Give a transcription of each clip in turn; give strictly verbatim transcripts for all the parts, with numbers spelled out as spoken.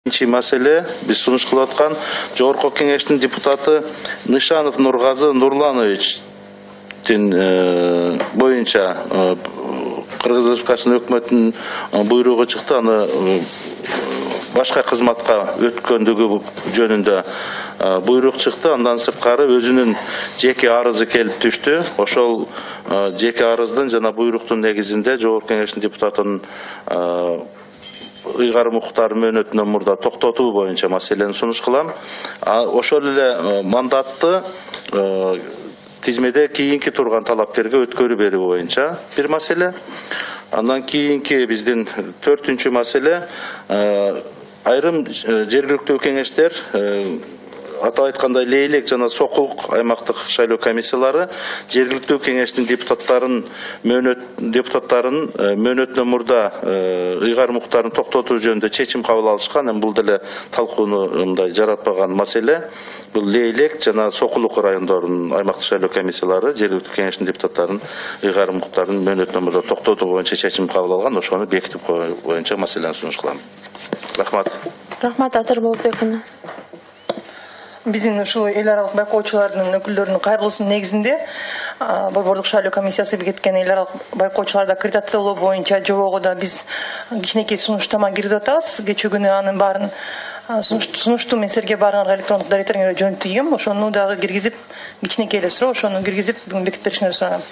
Birinci mesele biz sunuş kılatkan Жогорку Кеңештин депутаты Нышанов Нургазы Нурлановичтин боюнча Кыргыз Республикасынын өкмөтүнүн буйругу чыкты, аны башка кызматка өткөндүгү жөнүндө буйрук чыкты. Андан сырткары өзүнүн жеке арызы келип түштү. Ошол жеке арыздын жана буйруктун негизинде Жогорку Кеңештин депутатынын ыйгарым укуктары мөөнөтүнөн мурда токтотуу боюнча маселени сунуш кылам. Ошол эле мандатты тизмеде кийинки турган талапкерге өткөрүп берүү боюнча бир маселе. Андан кийинки биздин төртүнчү маселе айрым жергиликтүү кеңештер, атап айтканда Лейлек жана Сокулук аймактык шайлоо комиссиялары жергиликтүү кеңештин депутаттарын мөөнөт депутаттарын мөөнөтүнөн мурда ыйгарым укуктарын токтотуу жөнүндө чечим кабыл алышкан. Эми бул деле талкууну мындай жаратпаган маселе. Бул Лейлек жана Сокулук райондорунун аймактык шайлоо комиссиялары жергиликтүү кеңештин депутаттарын ыйгарым укуктарын мөөнөтүнөн мурда токтотуу боюнча чечим кабыл алган. Ошону бекитип коюу боюнча маселени сунуш кылам. Рахмат. Рахмат, Атыр Болотбекова. Биздин ушул эл аралык байкоочулардын өкүлдөрүнүн кайрылуусунун негизинде Борбордук шайлоо комиссиясы бекиткен эл аралык байкоочуларды аккредитациялоо боюнча жобого да биз кичинекей сунуштама киргизип атабыз. Кечээ күнү анын баарын сунушту мен силерге баарыңарга электрондук даректериңерге жөнөтүп ийгем. Ошону дагы киргизип, кичинекей эле суроо, ошону киргизип бүгүн бекитип беришиңерди сурагам.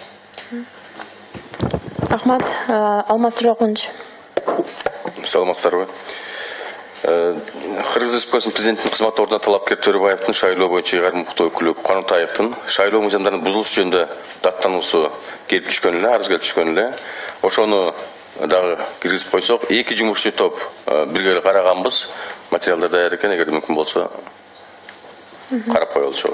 Рахмат. Алмаз Туракунович. Саламатсыздарбы? Кыргыз Республикасынын президентинин кызмат ордуна талапкер Төрөбаевдин шайлоо боюнча ыйгарым укуктуу өкүлү Канатаевдин шайлоо мыйзамдарынын бузулушу жөнүндө даттануусу келип түшкөн эле, арыз келип түшкөн эле. Ошону дагы киргизип койсок, эки жумушчу топ бирге караганбыз. Материалдар даяр экен, эгер мүмкүн болсо карап коелу ошол.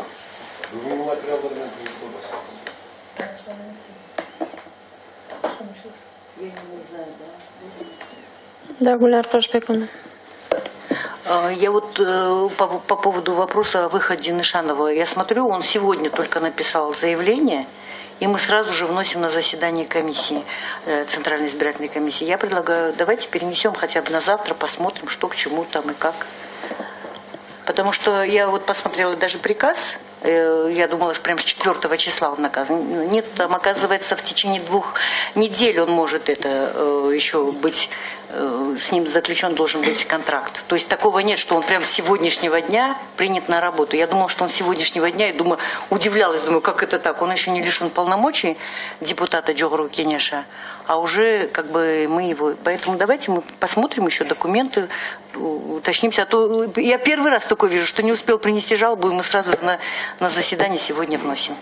Да, Гуляр Кашбековна. Я вот по, по поводу вопроса о выходе Нышанова. Я смотрю, он сегодня только написал заявление, и мы сразу же вносим на заседание комиссии, Центральной избирательной комиссии. Я предлагаю, давайте перенесем хотя бы на завтра, посмотрим, что к чему там и как. Потому что я вот посмотрела даже приказ, я думала, что прям с четвёртого числа он наказан. Нет, там оказывается в течение двух недель он может это еще быть, с ним заключен должен быть контракт. То есть такого нет, что он прям с сегодняшнего дня принят на работу. Я думала, что он с сегодняшнего дня, и думаю, удивлялась, думаю, как это так? Он еще не лишен полномочий депутата Жогорку Кеңеша, а уже как бы мы его... Поэтому давайте мы посмотрим еще документы, уточнимся. А то я первый раз такое вижу, что не успел принести жалобу, и мы сразу на, на заседание сегодня вносим.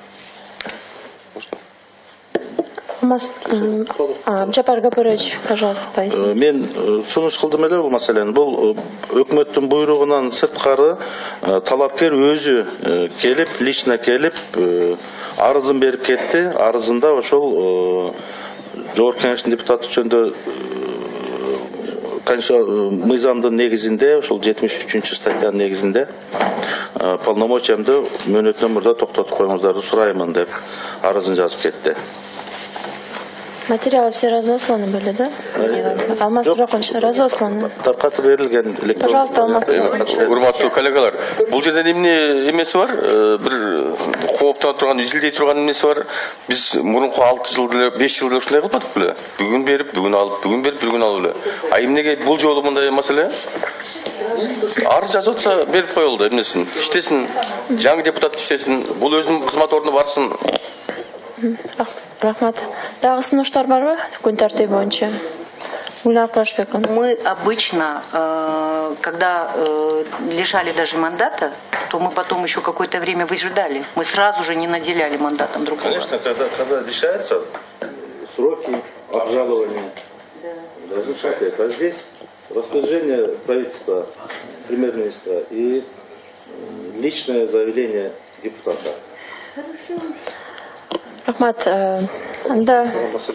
Жапар Гапарович, пожалуйста, поясните. Мен сунуш кылдым эле бул маселени. Бул өкмөттүн буйругунан сырткары талапкер өзү келип, лично келип, арызын берип кетти. Арызында ошол Жогорку Кеңештин депутаты жөнүндө мыйзамдын негизинде, ошол жетимиш үчүнчү статьянын негизинде полномочиямды мөөнөтүнөн мурда токтотуп коюңуздарды сураймын деп арызын жазып кетти. Материалы все разосланы были, да? Алмаз Туракунович, разосланы. Таркатып берилген. Пожалуйста, Алмаз Туракунович. Урматтуу коллегалар, бул жерде эмне эмеси бар? Бир кооптоп турган, изилдей турган эмеси бар. Биз мурунку алты жыл деле, беш жыл деле ушундай кылбадык беле? Бүгүн берип, бүгүн алып, бүгүн берип, бүгүн алып эле. А эмнеге бул жолу мындай маселе? Арыз жазып атса берип коелу, эмнесин? Иштесин, жаңы депутат иштесин, бул өзүнүн кызмат ордуна барсын. Рахмат. Дагы сунуштар барбы? Күн тартиби боюнча. Гуляр Кашбековна. Мы обычно, когда лишали даже мандата, то мы потом еще какое-то время выжидали. Мы сразу же не наделяли мандатом другого. Конечно, когда, когда решаются сроки обжалования, да. Разрешать. А здесь распоряжение правительства, премьер-министра и личное заявление депутата. Хорошо. Рахмат, да.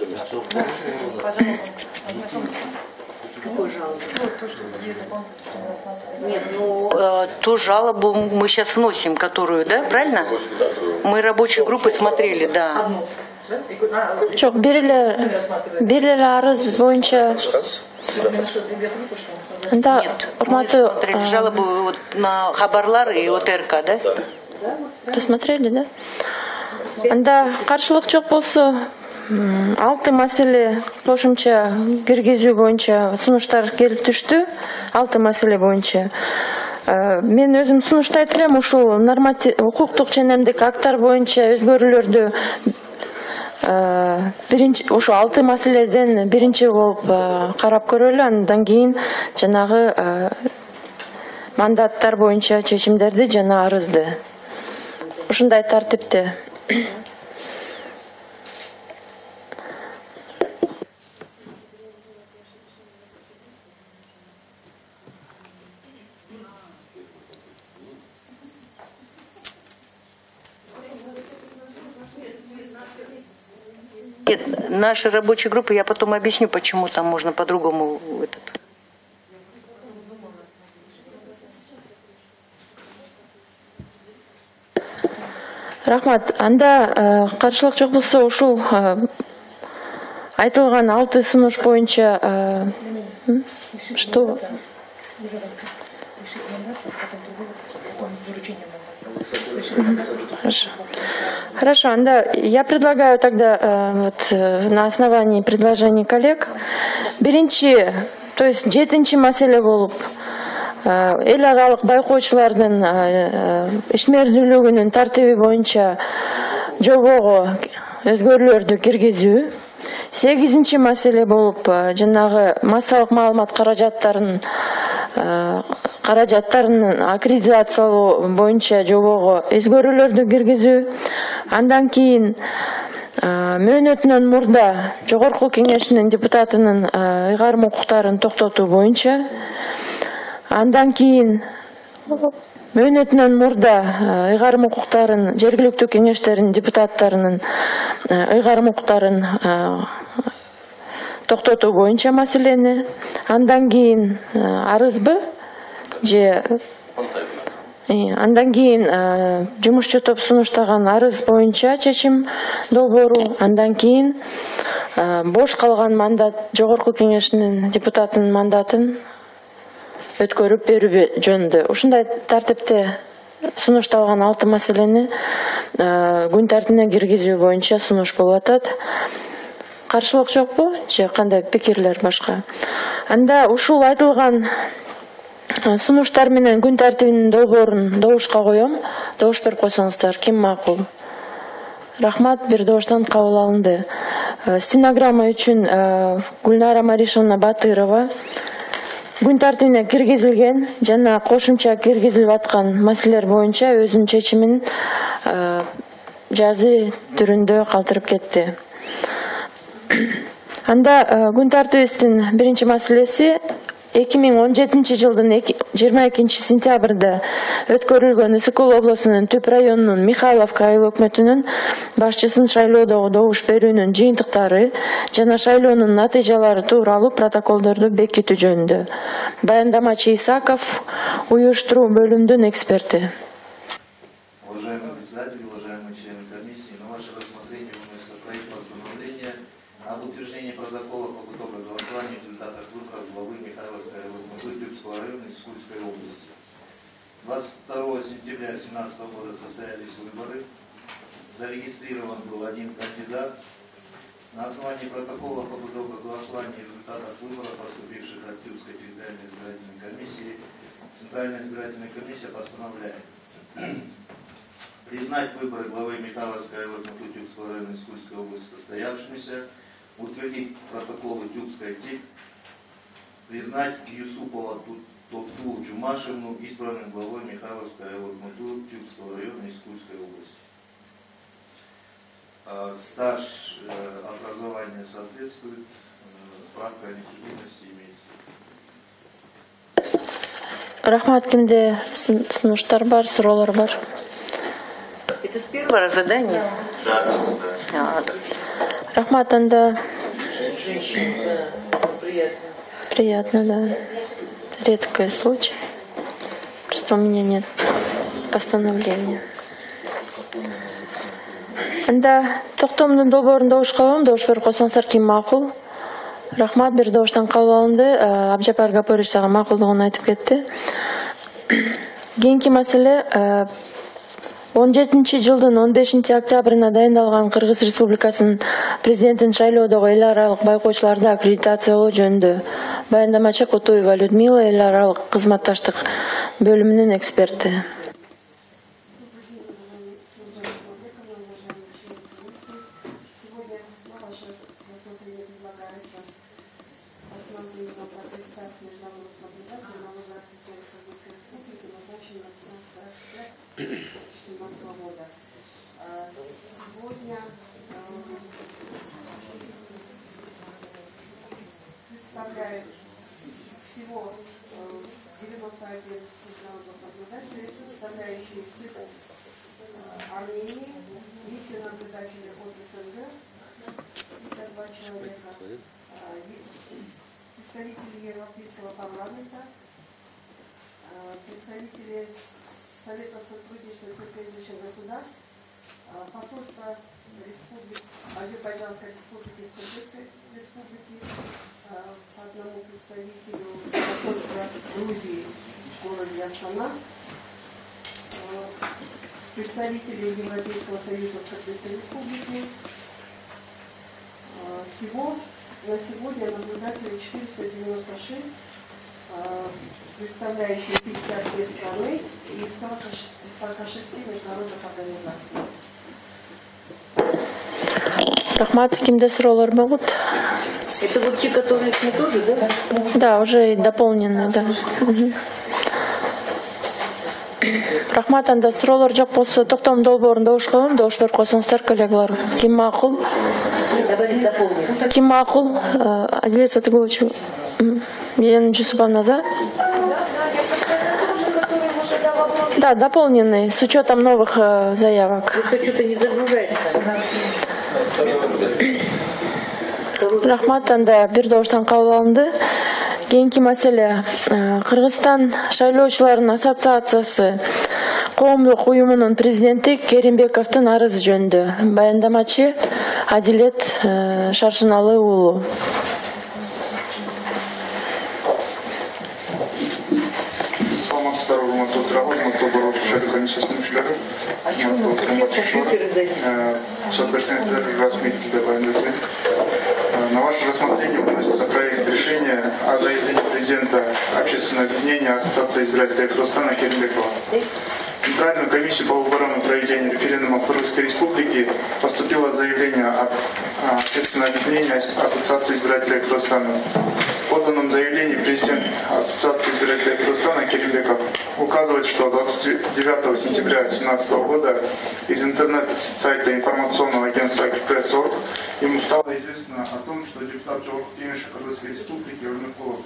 Нет, ну ту жалобу мы сейчас вносим, которую, да, правильно? Мы рабочей группой смотрели, да. Çok, birileri, birileri arız boyunca Анда Нет, мы урматтуу, смотрели жалобы вот на хабарлар и ОТРК, да? рассмотрели, да? Анда каршылык жок болсо, м, алты маселе кошумча киргизүү боюнча сунуштар келип түштү. Алты маселе боюнча. Э, Мен өзүм сунуштайт элем ушул норматив укуктук ченемдик акттар боюнча өзгөрүүлөрдү э, биринчи ошо алты маселеден биринчи болуп э, карап көрөлү. Андан кийин жанагы э, мандаттар боюнча чечимдерди жана арызды. Ушундай тартипте. Нет, наша рабочая группа, я потом объясню, почему там можно по-другому этот. Рахмат. Анда каршылык жок болсо ушул э, айтылган алты сунуш боюнча э, м, что? Хорошо. Хорошо, анда я предлагаю тогда э, вот э, на основании предложений коллег биринчи, то есть жетинчи маселе болуп эл аралык байкоочулардын ишмердүүлүгүнүн тартиби боюнча жобого өзгөрүүлөрдү киргизүү. Сегизинчи маселе болуп жанагы массалык маалымат каражаттарын каражаттарын аккредитациялоо боюнча жобого өзгөрүүлөрдү киргизүү. Андан кийин мөөнөтүнөн мурда жогорку кеңешинин депутатынын ыйгарым укуктарын токтотуу боюнча. Андан кийин мөөнөтүнөн мурда ыйгарым укуктарын жергиликтүү кеңештердин депутаттарынын ыйгарым укуктарын токтотуу боюнча маселени. Андан кийин арызбы же андан кийин жумушчу топ сунуштаган арыз боюнча чечим долбоору. Андан кийин бош калган мандат жогорку кеңешинин депутатынын мандатын өткөрүп берүү жөнүндө. Ушундай тартипте сунушталган алты маселени күн тартибине киргизүү боюнча сунуш болуп атат. Каршылык жокпу же кандай пикирлер башка? Анда ушул айтылган сунуштар менен күн тартибинин долбоорун добушка коем. Добуш берип койсоңуздар, ким макул? Рахмат, бир добуштан кабыл алынды. Стенограмма үчүн Гүлнара Маришевна Батырова күн тартибине киргизилген жана кошумча киргизилип аткан маселелер боюнча өзүнүн чечимин жазы түрүндө калтырып кетти. Анда күн тартибибиздин биринчи маселеси эки миң он жетинчи жылдын жыйырма экинчи сентябрда өткөрүлгөн Ысык Көл облусунун Түп районунун Михайловка айыл өкмөтүнүн башчысын шайлоодогу добуш берүүнүн жыйынтыктары жана шайлоонун натыйжалары тууралуу протоколдорду бекитүү жөнүндө. Баяндамачы Исаков, уюштуруу бөлүмүнүн эксперти. Уважаемый председатель, уважаемые члены комиссии, на ваше рассмотрение выносится проект постановления об утверждении протокола по итогам голосования в результатах выборов главы Михайловской районной Тюркского района Искульской области. двадцать второго сентября две тысячи семнадцатого года состоялись выборы. Зарегистрирован был один кандидат. На основании протокола по итогам голосования в результатах выборов, поступивших от Тюркской территориальной избирательной комиссии, Центральная избирательная комиссия постановляет признать выборы главы Михайловской районной Тюркского района Искульской области состоявшимися, утвердить протоколы Тюркской ТИК, признать Юсупова Токту Джумашевну избранным главой Михайловской районной Тюркского района Искульской области. Стаж образования соответствует, справка о несудимости имеется. Рахмат, кимде сунуштар бар, суроолор бар? Это с первого задания? Да, да. Рахмат, анда приятно, да. Редкий случай. Просто у меня нет постановления. Анда токтомдун долбоорун добушка коем, добуш берип койсоңуздар, ким макул? Рахмат, бир добуштан кабыл алынды. Абжапар Гапорович сага макулдугун айтып кетти. Кийинки маселе он жетинчи жылдын он бешинчи октябрына дайындалган Кыргыз Республикасынын президентин шайлоодогу эл аралык байкоочуларды аккредитациялоо жөнүндө баяндамачы Кутуева Людмила, эл аралык кызматташтык бөлүмүнүн эксперти. Сегодня представляет всего девяносто один международных наблюдателей, представляющих ЦИК Армении, миссию наблюдателей от СНГ, пятьдесят два человека, представители Европейского парламента, представители Совета сотрудничества тюркоязычных государств, посольство Республики, Азербайджанской республики в Кыргызской республике, по одному представителю посольства Грузии в городе Астана, представители Европейского союза в Кыргызской республике. Всего на сегодня наблюдателей четыреста девяносто шесть, представляющие пятьдесят две страны и сорок шесть международных организаций. Рахмат, кимде суроолор могут? Это вот те, которые с ней тоже, да? Да, уже дополнены, да. Угу. Рахмат, анда суроолор жок болсо токтом долбоорун добуш коем, добуш берип койсоңуздар, коллегалар. Ким макул? Ким макул? Адилет Сатыгулович, Елена Жусуповна за? Да, дополненный, с учетом новых э, заявок. Это что-то не загружается. Рахмат, анда бир добуштан кабыл алынды. Кийинки маселе Кыргызстан шайлоочуларынын ассоциациясы коомдук уюмунун президенти Керимбековдун арызы жөнүндө баяндамачы Адилет Шаршыналы уулу. На ваше рассмотрение выносится проект решения о заявлении президента Общественного объединения Ассоциации избирателей Кыргызстана Керимбекова. В Центральную комиссию по выборам и проведению референдума в Кыргызской республике поступило заявление от Общественного объединения Ассоциации избирателей Кыргызстана. В поданном заявлении президент Ассоциации избирателей Кыргызстана Керимбеков указывает, что двадцать девятого сентября две тысячи семнадцатого года из интернет-сайта информационного агентства «Экспресс точка орг» ему стало известно о том, что депутат Жогорку Кеңеши Кыргызской республики Өрнөкулов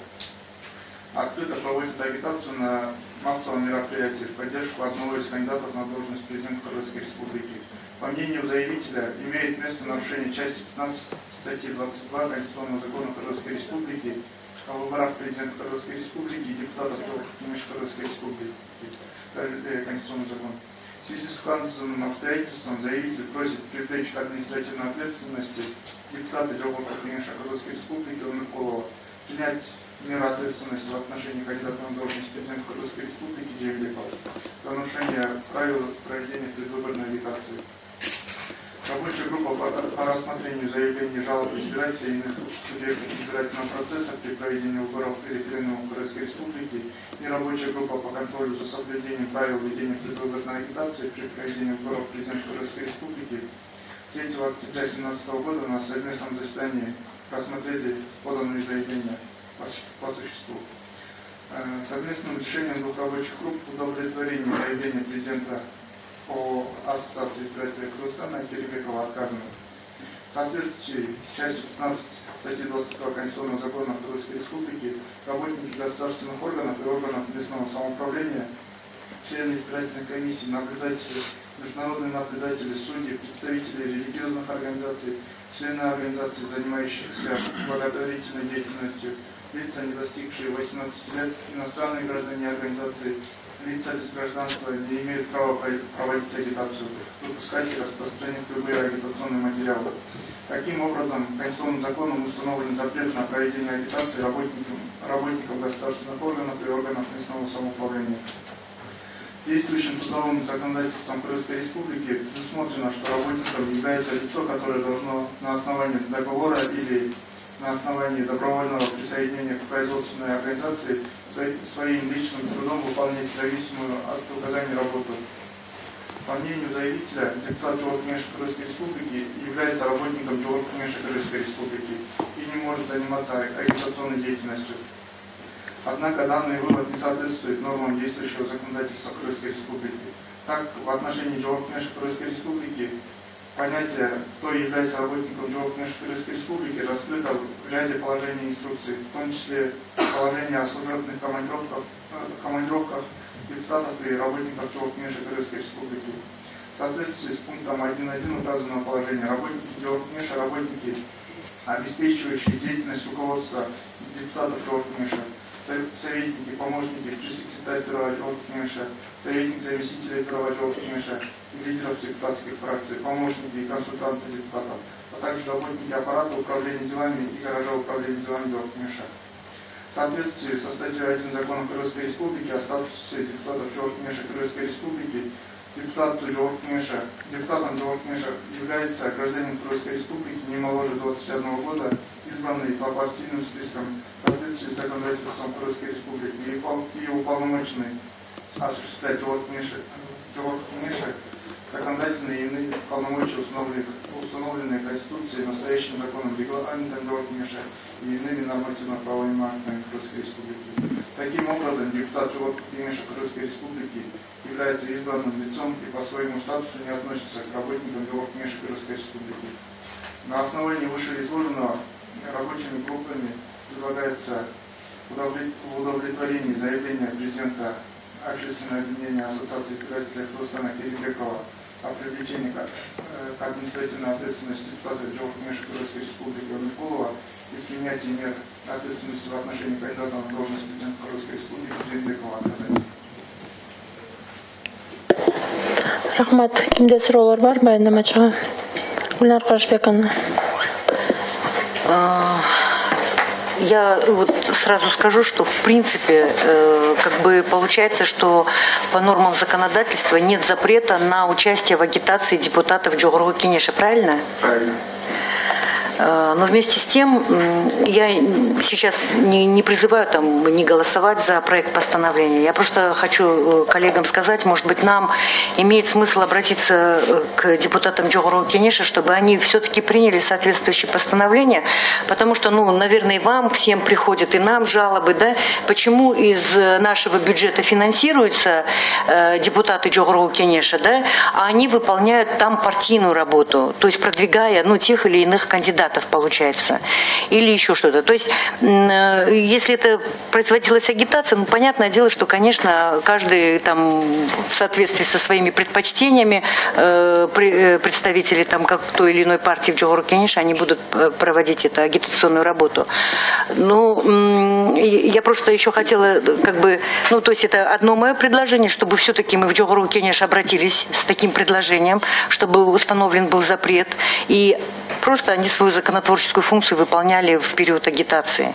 открыто проводит агитацию на массовом мероприятии в поддержку одного из кандидатов на должность президента Кыргызской республики. По мнению заявителя, имеет место нарушение части пятнадцать статьи двадцать два Конституционного закона Кыргызской республики о выборах президента Кыргызской республики и депутатов Жогорку Кеңеши Кыргызской республики. Конституционный закон. В связи с указанным обстоятельством заявитель просит привлечь к административной ответственности депутата Жогорку Кеңеши Кыргызской республики Өрнөкулова, принять меры ответственности в отношении кандидата на должность президента Кыргызской республики Джеймбекова за нарушение правил проведения предвыборной агитации. Рабочая группа по рассмотрению заявлений жалоб избирателей и иных субъектов избирательного процесса при проведении выборов и референдумов Кыргызской республики и рабочая группа по контролю за соблюдением правил ведения предвыборной агитации при проведении выборов президента Кыргызской республики третьего октября две тысячи семнадцатого года на совместном заседании рассмотрели поданные заявления по существу. Совместным решением двух рабочих групп удовлетворение заявления президента о Ассоциации избирателей Кыргызстана Керимбекова отказано. В соответствии с частью пятнадцать статьи двадцать два Конституционного закона Кыргызской республики работники государственных органов и органов местного самоуправления, члены избирательной комиссии, наблюдатели, международные наблюдатели, судьи, представители религиозных организаций, члены организаций, занимающихся благотворительной деятельностью, лица, не достигшие восемнадцати лет, иностранные граждане организации, лица без гражданства не имеют права проводить агитацию, выпускать и распространять любые агитационные материалы. Таким образом, Конституционным законом установлен запрет на проведение агитации работникам, работникам государственных органов и органов местного самоуправления. Действующим трудовым законодательством Крымской Республики предусмотрено, что работником является лицо, которое должно на основании договора или на основании добровольного присоединения к производственной организации своим личным трудом выполнять зависимую от указаний работу. По мнению заявителя, депутат Джоғоркеңеш Крымской Республики является работником Джоғоркеңеш Крымской Республики и не может заниматься агитационной деятельностью. Однако данный вывод не соответствует нормам действующего законодательства Крымской Республики. Так, в отношении Джоғоркеңеш Крымской Республики понятие «кто является работником Джоғоркеңеш Крымской Республики» раскрыто в ряде положений инструкции, в том числе положение о служебных командировках, командировках депутатов и работников Джоғоркеңеш Крымской Республики. В соответствии с пунктом один точка один указанного положения, работники Джоғоркеңеша, работники, обеспечивающие деятельность руководства депутатов Джоғоркеңеша, советники, помощники, пресс-секретарь первого Джоғоркеңеша, советник заместителей первого Джоғоркеңеша, лидеров депутатских фракций, помощники и консультанты депутатов, а также работники аппарата управления делами и гаража управления делами Джоғоркеңеша. В соответствии со статьей один Закона Крымской Республики о статусе депутатов Джоғоркеңеша Крымской Республики, депутатом Джоғоркеңеша, депутатом Джоғоркеңеша является гражданин Крымской Республики не моложе двадцати одного года, избранный по партийным спискам в соответствии с законодательством Крымской Республики и уполномоченный осуществлять Джоғоркеңеша законодательные и иные полномочия, установленные Конституцией, настоящим законом, регламентом Джоғоркеңеша и иными нормативно-правовыми актами Крымской Республики. Таким образом, депутат Джоғоркеңеша Крымской Республики является избранным лицом и по своему статусу не относится к работникам Джоғоркеңеша Крымской Республики. На основании вышеизложенного рабочими группами предлагается в удовлетворении заявления президента Общественного объединения Ассоциации избирателей Кыргызстана Керимбекова о привлечении к административной ответственности депутата Джоғоркеңеша Крымской Республики Омикулова и снятии мер ответственности в отношении кандидата на должность президента Крымской Республики Керимбекова отказать. Рахмат. Кимде суроолор бар баяндамачыга? Гүлнар Карышбековна. Я вот сразу скажу, что в принципе э, как бы получается, что по нормам законодательства нет запрета на участие в агитации депутатов Джоғоркеңеша, правильно? Правильно. Но вместе с тем я сейчас не, не призываю там не голосовать за проект постановления. Я просто хочу коллегам сказать, может быть, нам имеет смысл обратиться к депутатам Джоғоркеңеша, чтобы они все-таки приняли соответствующее постановление, потому что, ну, наверное, и вам всем приходят, и нам жалобы, да, почему из нашего бюджета финансируются э, депутаты Джоғоркеңеша, да, а они выполняют там партийную работу, то есть продвигая, ну, тех или иных кандидатов, получается, или еще что-то. То есть, если это производилась агитация, ну, понятное дело, что, конечно, каждый там в соответствии со своими предпочтениями э, представители там как той или иной партии в Джоғоркеңеша, они будут проводить эту агитационную работу. Ну, я просто еще хотела, как бы, ну, то есть это одно мое предложение, чтобы все-таки мы в Джоғоркеңеш обратились с таким предложением, чтобы установлен был запрет, и просто они свою законотворческую функцию выполняли в период агитации.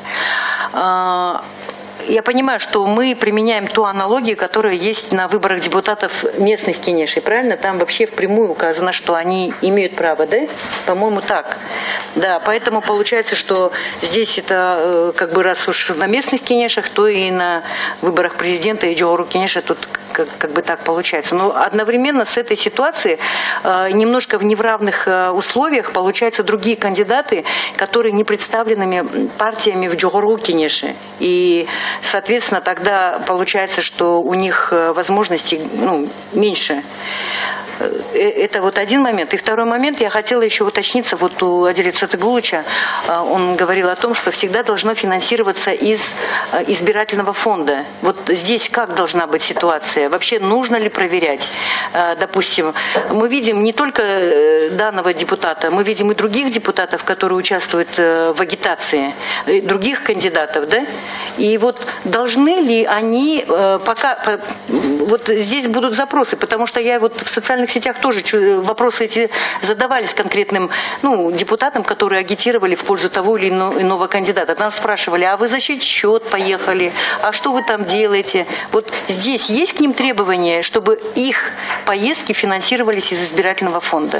Я понимаю, что мы применяем ту аналогию, которая есть на выборах депутатов местных кенешей, правильно? Там вообще впрямую указано, что они имеют право, да? По-моему, так. Да, поэтому получается, что здесь это, как бы, раз уж на местных кенешах, то и на выборах президента и Джоғоркеңеша тут как, как бы так получается. Но одновременно с этой ситуацией немножко в неравных условиях получаются другие кандидаты, которые не представленными партиями в Джоғоркеңеше. И соответственно, тогда получается, что у них возможностей, ну, меньше. это вот один момент. И второй момент, я хотела еще уточниться, вот у Адиля Цатыгулыча, он говорил о том, что всегда должно финансироваться из избирательного фонда. Вот здесь как должна быть ситуация? Вообще нужно ли проверять? Допустим, мы видим не только данного депутата, мы видим и других депутатов, которые участвуют в агитации, других кандидатов, да? И вот должны ли они пока... Вот здесь будут запросы, потому что я вот в социальных сетях тоже вопросы эти задавались конкретным ну, депутатам, которые агитировали в пользу того или иного кандидата. Нас спрашивали, а вы за чей счет поехали? А что вы там делаете? Вот здесь есть к ним требования, чтобы их поездки финансировались из избирательного фонда?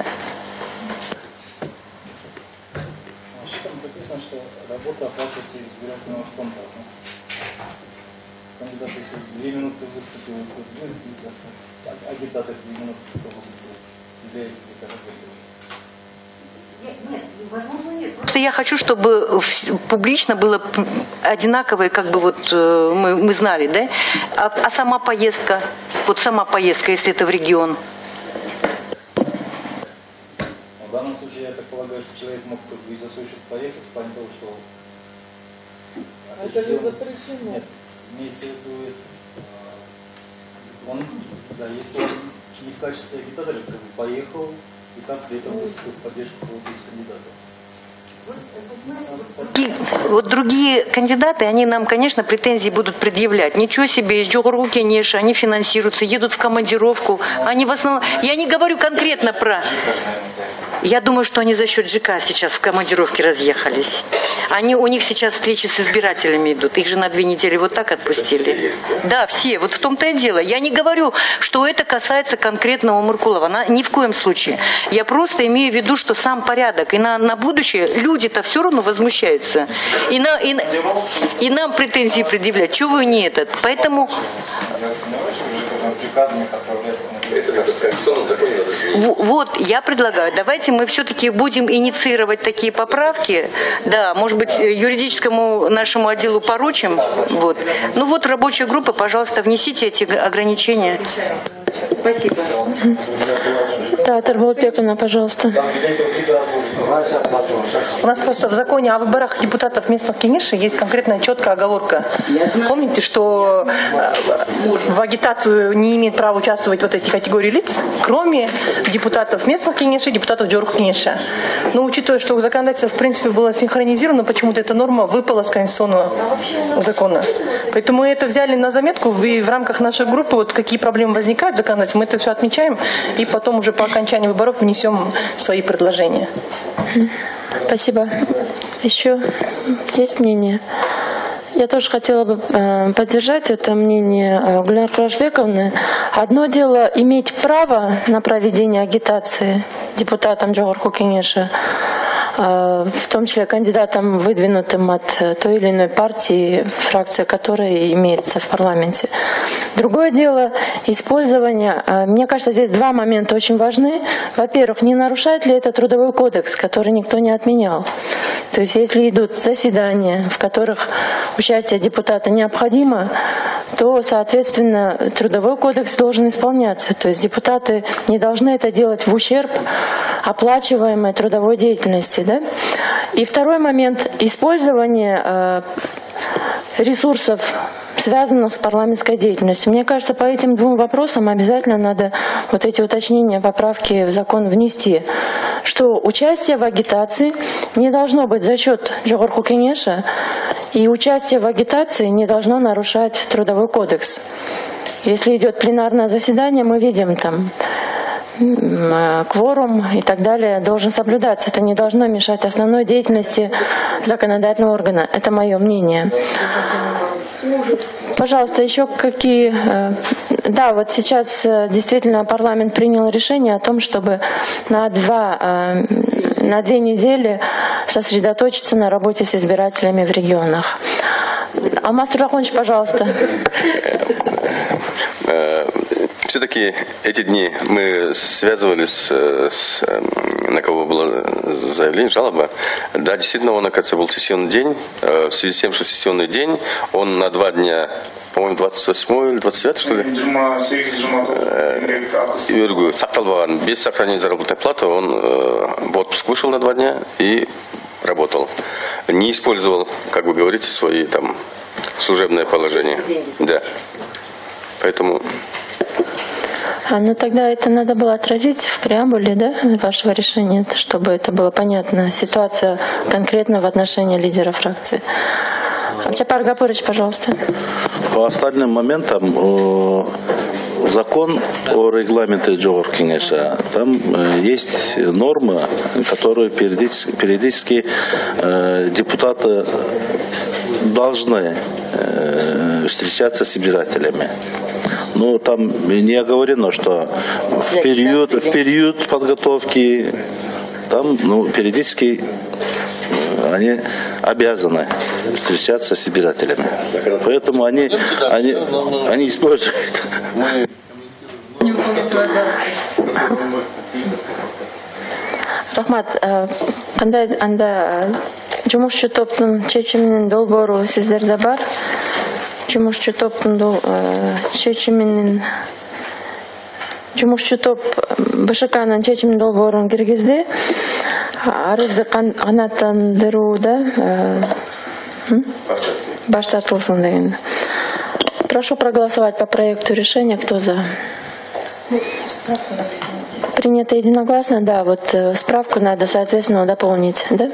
Там написано, что работа оплачивается из избирательного фонда. Кандидат, если две минуты выступил, будет двигаться. Агитатор две минуты выступил. Является ли это работой? Нет, возможно, нет. Просто я хочу, чтобы публично было одинаковое, как бы вот мы, мы знали, да? А, а сама поездка, вот сама поездка, если это в регион. В данном случае, я так полагаю, что человек мог как бы и за свой счет поехать, в плане того, что... Это же запрещено. Нет, имеется в виду, он, да, если он не в качестве агитатора, как бы поехал, и там при этом выступил в поддержку кого-то из кандидатов. Вот другие кандидаты, они нам, конечно, претензии будут предъявлять. Ничего себе, из Джогорку Кенеша, они финансируются, едут в командировку. Они в основном... Я не говорю конкретно про... Я думаю, что они за счет ЖК сейчас в командировке разъехались. Они, у них сейчас встречи с избирателями идут. Их же на две недели вот так отпустили. Да, все. Вот в том-то и дело. Я не говорю, что это касается конкретного Муркулова. На, ни в коем случае. Я просто имею в виду, что сам порядок. И на, на будущее люди-то все равно возмущаются. И, на, и, и нам претензии предъявлять. Чего вы не этот? Поэтому... Вот, я предлагаю, давайте мы все-таки будем инициировать такие поправки. Да, может быть, юридическому нашему отделу поручим. Вот. Ну вот, рабочая группа, пожалуйста, внесите эти ограничения. Спасибо. Да, Тарболпековна, пожалуйста. У нас просто в законе о выборах депутатов местных кенешей есть конкретная четкая оговорка. Помните, что в агитацию не имеет права участвовать вот эти категории лиц, кроме депутатов местных кенешей и депутатов Джогорку Кенеша. Но учитывая, что законодательство в принципе было синхронизировано, почему-то эта норма выпала с конституционного закона. Поэтому мы это взяли на заметку, и в рамках нашей группы вот какие проблемы возникают в законодательстве, мы это все отмечаем, и потом уже по окончании выборов внесем свои предложения. Спасибо. Еще есть мнение? Я тоже хотела бы э, поддержать это мнение э, Гульнар Курашбековны. Одно дело иметь право на проведение агитации депутатам Джогорку Кенеша, э, в том числе кандидатам, выдвинутым от э, той или иной партии, фракция которой имеется в парламенте. Другое дело использование. Э, мне кажется, здесь два момента очень важны. Во-первых, не нарушает ли это трудовой кодекс, который никто не отменял? То есть, если идут заседания, в которых участие депутата необходимо, то, соответственно, трудовой кодекс должен исполняться. То есть депутаты не должны это делать в ущерб оплачиваемой трудовой деятельности. Да? И второй момент – использование э, ресурсов, связанных с парламентской деятельностью. Мне кажется, по этим двум вопросам обязательно надо вот эти уточнения, поправки в закон внести, что участие в агитации не должно быть за счет Джогорку Кенеша, и участие в агитации не должно нарушать трудовой кодекс. Если идет пленарное заседание, мы видим там кворум и так далее должен соблюдаться. Это не должно мешать основной деятельности законодательного органа. Это мое мнение. Пожалуйста, еще какие... Да, вот сейчас действительно парламент принял решение о том, чтобы на, два, на две недели сосредоточиться на работе с избирателями в регионах. Алмаз Турахонович, пожалуйста. Все-таки эти дни мы связывались с, на кого было заявление, жалоба. Да, действительно, он, оказывается, был сессионный день. В связи с тем, что сессионный день, он на два дня, по-моему, двадцать восьмое или двадцать девятое, что ли? Юргу, Сахталбаган, без сохранения заработной платы, он в отпуск вышел на два дня и работал. Не использовал, как вы говорите, свои там служебное положение. Да. Поэтому... А, ну тогда это надо было отразить в преамбуле, да, вашего решения, чтобы это было понятно, ситуация конкретно в отношении лидера фракции. Абчапар Гапурович, пожалуйста. По остальным моментам э, закон о регламенте Джогор Кенеша, там э, есть нормы, которые периодически, периодически э, депутаты должны э, встречаться с избирателями. Ну, там не оговорено, что в период, в период подготовки, там, ну, периодически они обязаны встречаться с избирателями. Поэтому они, они, они используют. Рахмат, кандай анда жумушчу топтун чечиминин долбоору сиздерде бар? Жумушчу топтун чечиминин жумушчу топ БШКнын чечимин долбоорун киргизди. Арызды канааттандырууда баш тартылсын деген. Прошу проголосовать по проекту решения. Кто за? Принято единогласно, да. Вот справку надо, соответственно, дополнить, да?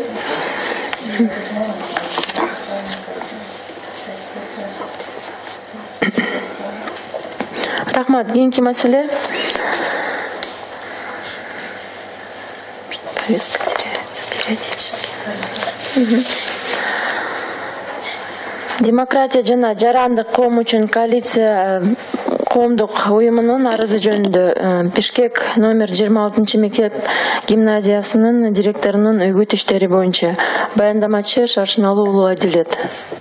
Рахмат, кийинки маселе. Повестка теряется периодически. Угу. Демократия жана жарандык коом үчүн коалиция коомдук уюмунун арызы жөнүндө Бишкек номер жыйырма алтынчы мектеп гимназиясынын директорунун өгүт иштери боюнча баяндамачы Шаршыналуу Улуу Адилет.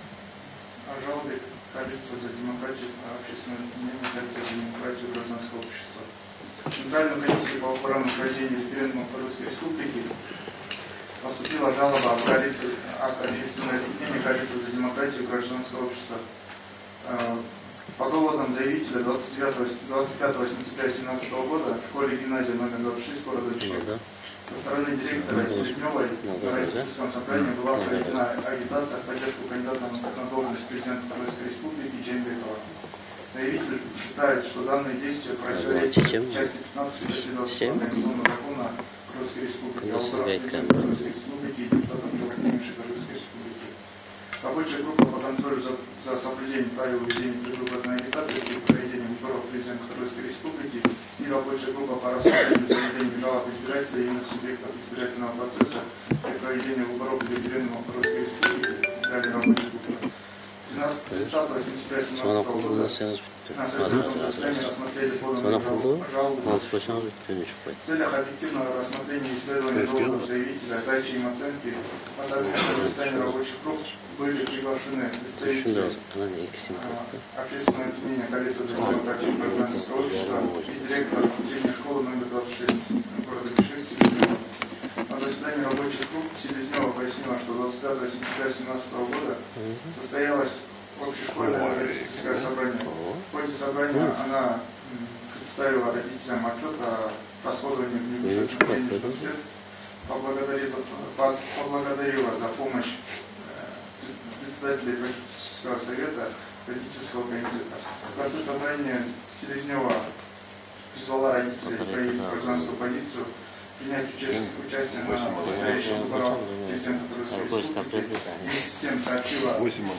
Поступила жалоба от коалиции, от общественного объединения коалиции за демократию и гражданское общество. По доводам заявителя двадцать пятого сентября две тысячи семнадцатого года в школе гимназии номер двадцать шесть города Бишкек со стороны директора Селезневой на родительском собрании была проведена агитация в поддержку кандидата на должность президента Крымской республики Джеймбекова. Заявитель считает, что данные действия противоречат части пятнадцать статьи двадцать Конституционного закона Крымской республики, а выборах президента Крымской республики и депутатом Крымской республики. Рабочая группа по контролю за, за соблюдением правил ведения предвыборной агитации при проведении выборов президента Крымской республики и рабочая группа по рассмотрению заявлений жалоб избирателей и иных субъектов избирательного процесса при проведении выборов для референдума Крымской республики дали рабочей группы. тридцатого сентября две тысячи семнадцатого года на совместном заседании рассмотрели поданную жалобу в целях объективного рассмотрения и исследования доводов заявителя, дачи им оценки. На совместном заседании рабочих групп были приглашены представители общественного объединения коалиции за демократию и гражданское общество и директор средней школы номер двадцать шесть города Бишкек Селезнева. На заседании рабочих групп Селезнева пояснила, что двадцать пятого сентября две тысячи семнадцатого года состоялось общешкольное родительское собрание. В ходе собрания она представила родителям отчет о расходовании бюджетных денежных средств, поблагодарила, поблагодарила за помощь председателей политического совета, родительского комитета. В конце собрания Селезнева призвала родителей проявить гражданскую позицию, принять участие, участие на предстоящих выборах президента Крымской республики. Вместе с тем сообщила,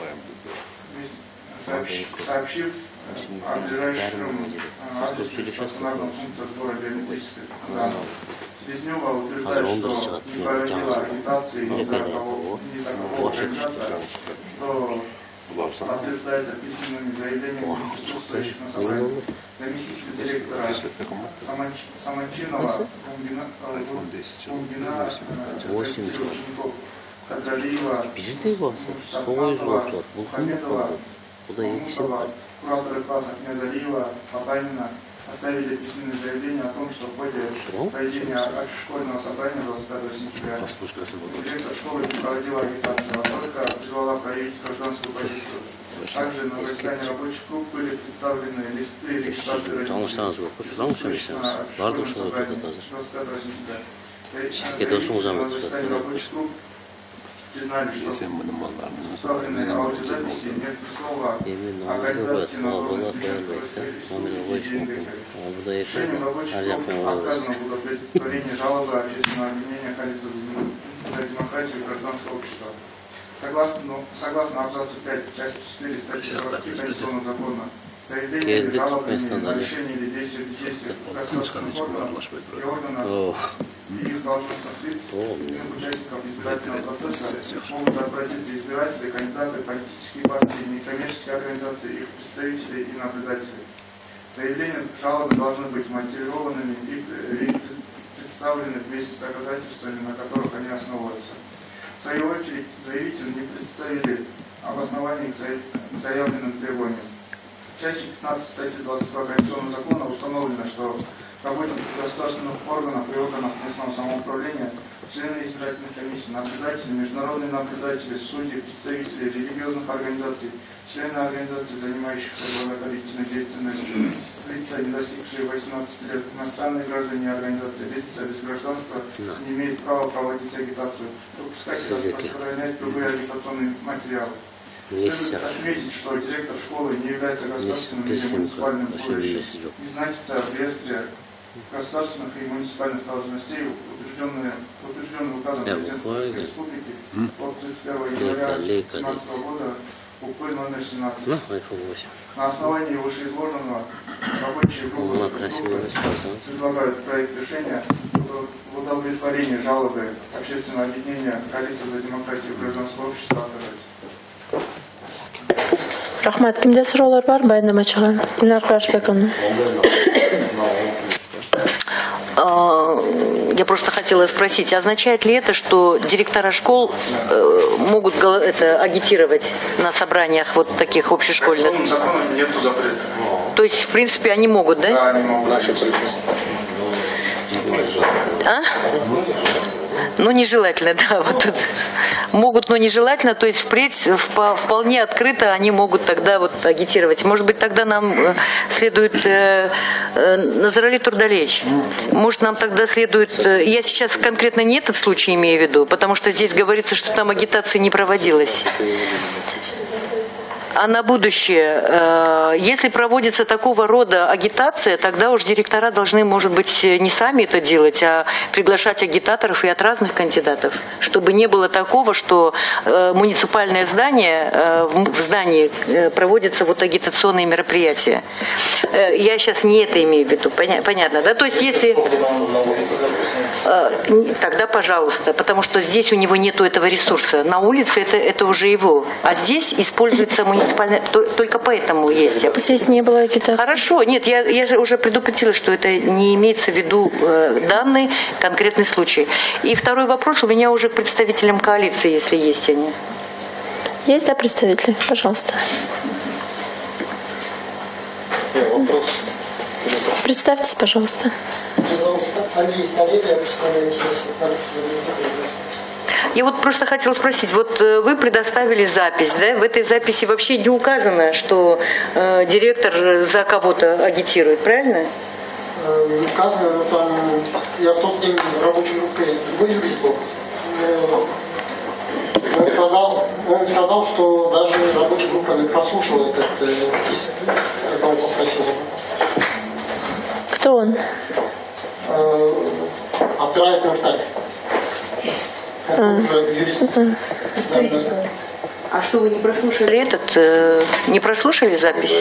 сообщив, сообщив о ближайшем адресе стационарного пункта сбора биометрических данных. Селезнева утверждает, что не проводила агитации ни за кого, ни за кого кандидата, что подтверждается письменными заявлениями присутствующих на собрании. Заместитель директора Самочинова Умгина учеников Кадралиева, Сафматова, Мухамедова, Мухамедова, кураторы класса Князалиева, Потанина, оставили письменное заявление о том, что в ходе проведения общешкольного собрания двадцать пятого сентября директор школы не проводила агитацию, а только призвала проявить гражданскую позицию. Также на заседании рабочих групп были представлены листы регистрации родителей на общешкольном собрании двадцать пятого сентября. Это на заседании рабочих групп признали, что представленные аудиозаписи нет слова о кандидате на должность решением рабочих групп отказано в удовлетворении жалобы общественного объединения «Коалиция за демократию и гражданское общество». Согласно, ну, согласно абзацу пять, части четыре статьи сорок три Конституционного закона, заявление или жалобами на решение или действие бездействия государственных органов и органов и их должностных лиц, иных участников избирательного процесса могут обратиться избиратели, кандидаты, политические партии, некоммерческие организации, их представители и наблюдатели. Заявления жалобы должны быть мотивированными и представлены вместе с доказательствами, на которых они основываются. В свою очередь, заявители не представили обоснований к заявленным требованиям. В части пятнадцать статьи двадцать два Конституционного закона установлено, что работников государственных органов и органов местного самоуправления, члены избирательных комиссий, наблюдатели, международные наблюдатели, судьи, представители религиозных организаций, члены организаций, занимающихся благотворительной деятельностью, лица, не достигшие восемнадцати лет, иностранные граждане и организации, лица без гражданства не имеют права проводить агитацию, допускать и распространять любые агитационные материалы. Следует отметить, что директор школы не является государственным или муниципальным служащим, не значится в реестре государственных и муниципальных должностей, утвержденные, утвержденные указом президента Республики от тридцать первого января две тысячи семнадцатого года УП номер семнадцать. На основании вышеизложенного рабочие группы предлагают проект решения в удовлетворении жалобы общественного объединения «Коалиция за демократию и гражданское общество» отказать. Рахмат, кимде суроолор бар? Баяндамачыга Гүлнар Курашбековна. Я просто хотела спросить, означает ли это, что директора школ э, могут это, агитировать на собраниях вот таких общешкольных? По закону нету запрета. То есть, в принципе, они могут, да? Да, они могут. А? Ну, нежелательно, да, вот тут. Могут, но нежелательно, то есть впредь вполне открыто они могут тогда вот агитировать. Может быть, тогда нам следует, э, э, Назарали Турдалевич, может, нам тогда следует, э, я сейчас конкретно не этот случай имею в виду, потому что здесь говорится, что там агитация не проводилась. А на будущее, э, если проводится такого рода агитация, тогда уж директора должны, может быть, не сами это делать, а приглашать агитаторов и от разных кандидатов, чтобы не было такого, что э, муниципальное здание, э, в здании э, проводятся вот агитационные мероприятия. Э, я сейчас не это имею в виду, поня- понятно, да? То есть, если... Э, тогда, пожалуйста, потому что здесь у него нету этого ресурса. На улице это, это уже его, а здесь используется муниципальное. Только поэтому есть. Здесь не было агитации. Хорошо, нет, я, я же уже предупредила, что это не имеется в виду э, данный конкретный случай. И второй вопрос у меня уже к представителям коалиции, если есть они. Есть, да, представители? Пожалуйста. Вопрос. Представьтесь, пожалуйста. Меня зовут Алиев Олег, я представляю интерес коалиции. Я вот просто хотела спросить, вот вы предоставили запись, да? В этой записи вообще не указано, что э, директор за кого-то агитирует, правильно? Э, не указано, но там я в тот день в рабочей группе другой юрист был. Он сказал, он сказал, что даже рабочая группа не прослушала этот э, иск, как он попросил. Кто он? Э, Абдраев Нуртай. А. А что, вы не прослушали этот, э, не прослушали запись?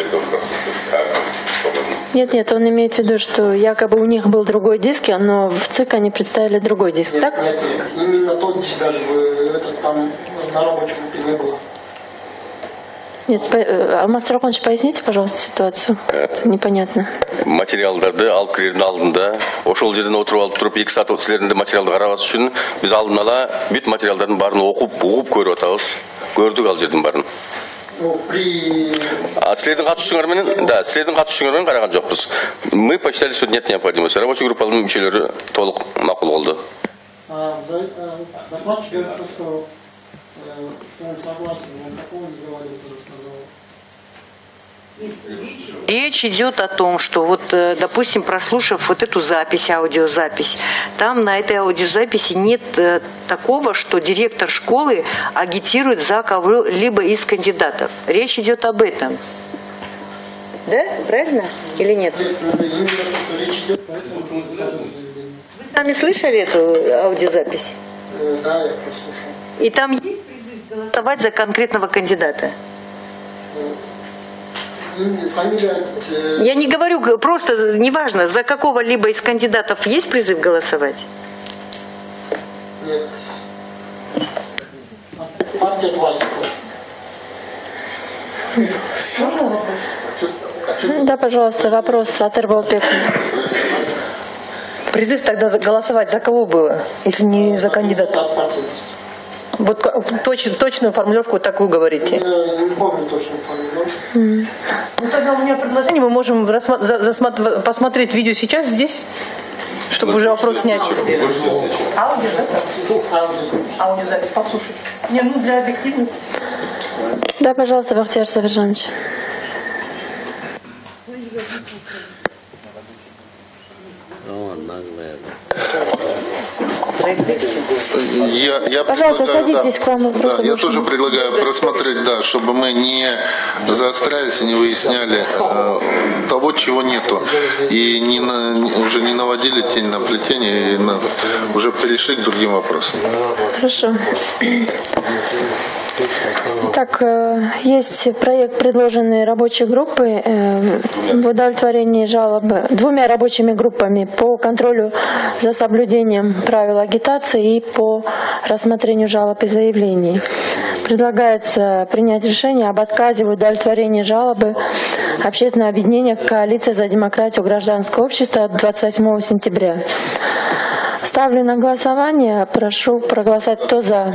Нет, нет, он имеет в виду, что якобы у них был другой диск, но в ЦИК они представили другой диск, нет, так? Нет, нет, именно тот диск даже этот, там на рабочей группе не было. Нет, Алмаз Турахманович, поясните, пожалуйста, ситуацию. Это непонятно. Материалдарды алып кирердин алдында ошол жерден отуруп алып туруп эки саат силердин де материалды карабас үчүн биз алдын ала бүт материалдардын баарын окуп угуп көрүп атабыз. Көрдүк ал жердин баарын. Ну, при... А силердин катышуңар менен, да, силердин катышуңар менен караган жокпуз. Мы посчитали, что нет необходимости. Рабочий группанын мүчөлөрү толук макул болду. Докладчик говорит, что что он согласен, он такого не говорил, рассказал. Речь идет о том, что вот, допустим, прослушав вот эту запись, аудиозапись, там на этой аудиозаписи нет такого, что директор школы агитирует за кого-либо из кандидатов. Речь идет об этом. Да? Правильно? Или нет? Вы сами слышали эту аудиозапись? Да, я прослушал. И там есть призыв голосовать за конкретного кандидата? Фамилия... Я не говорю, просто неважно, за какого-либо из кандидатов есть призыв голосовать? Нет. Ответ Власиков. Да, пожалуйста, вопрос от Эрболтека. Призыв тогда голосовать за кого было, если не за кандидата? Вот точ, точную формулировку такую говорите. Я не помню точную формулировку. Mm. Ну тогда у меня предложение, мы можем посмотреть видео сейчас здесь, чтобы уже вопрос снять. Аудио, да? Аудиозапись послушать. Не, ну для объективности. Да, пожалуйста, Бахтияр Сабиржанович. Я, я Пожалуйста, садитесь, да, к вам вопрос. Да, я тоже предлагаю просмотреть, да, чтобы мы не заострялись и не выясняли э, того, чего нету. И не на, уже не наводили тень на плетение, и на, уже перешли к другим вопросам. Хорошо. Так, есть проект, предложенный рабочей группой в удовлетворении жалобы двумя рабочими группами по контролю за соблюдением правил агитации и по рассмотрению жалоб и заявлений. Предлагается принять решение об отказе в удовлетворении жалобы Общественного объединения «Коалиция за демократию гражданского общества» от двадцать восьмого сентября. Ставлю на голосование. Прошу проголосовать. Кто за?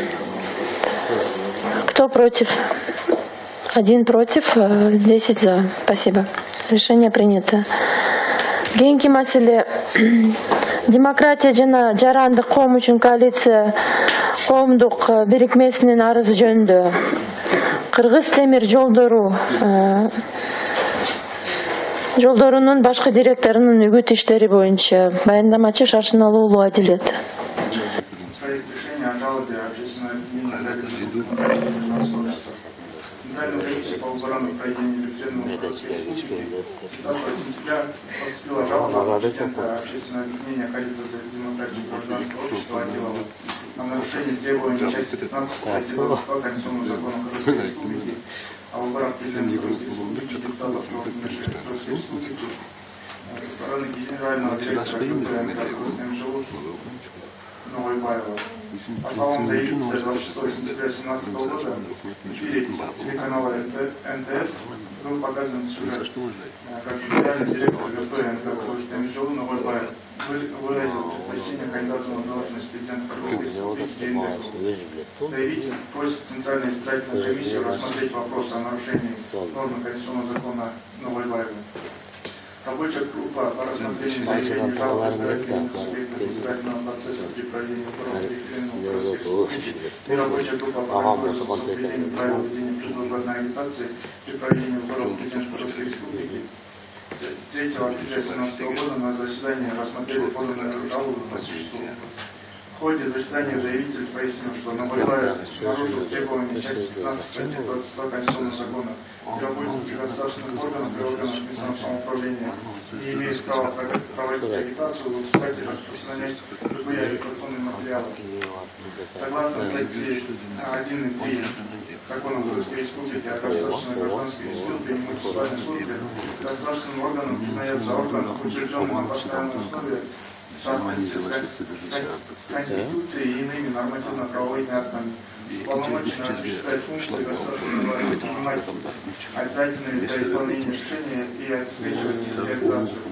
Кто против? Один против, десять за. Спасибо. Решение принято. Кейинки маселе демократия жана жарандык коом үчүн коалиция коомдук бирикмесинин арызы жөнүндө Кыргыз темир жолдору жолдорунун башкы директорунун үгүт иштери боюнча баяндамачы Шаршыналуу Улуу Адилет. Центральную комиссию по выборам и проведению референдума пятнадцатого сентября поступила жалоба президента Общественного объединения «Коалиция за демократию гражданского общества» Адилова на нарушение требований части пятнадцатой статьи двадцать два Конституционного закона Кыргызской Республики о выборах президента Кыргызской Республики и депутатов Кыргызской Республики со стороны генерального директора КП Новоибаева. По словам заявителя, двадцать шестого сентября две тысячи семнадцатого года в эфире телеканала эн тэ эс был показан сюжет, как генеральный директор ГП эн ка Кыргызстан Новоибаев выразил предпочтение кандидату на должность президента Кыргызской Республики Жээнбекову. Заявитель просит Центральную избирательную комиссию рассмотреть вопрос о нарушении нормы Конституционного закона Новоибаева. Рабочая группа по рассмотрению заявлений жалоб избирательных субъектов избирательного процесса при проведении выборов референдума Кыргызской Республики и рабочая группа по контролю за соблюдением правил ведения предвыборной агитации при проведении выборов президента Кыргызской Республики третьего октября две тысячи семнадцатого года на заседании рассмотрели поданную жалобу по существу. В ходе заседания заявитель пояснил, что Новоибаев нарушил требования части пятнадцатой статьи двадцать два Конституционного закона и работники государственных органов и органов местного самоуправления не имеют права проводить агитацию, выпускать и распространять любые агитационные материалы. Согласно статье один и три Закона Кыргызской Республики о государственной гражданской службе и муниципальной службе, государственным органом признается орган, учрежденный на постоянной основе в соответствии с Конституцией и иными нормативно-правовыми актами. Полномочия осуществлять функции государственного органа, принимать обязательные для исполнения решения и обеспечивать реализацию.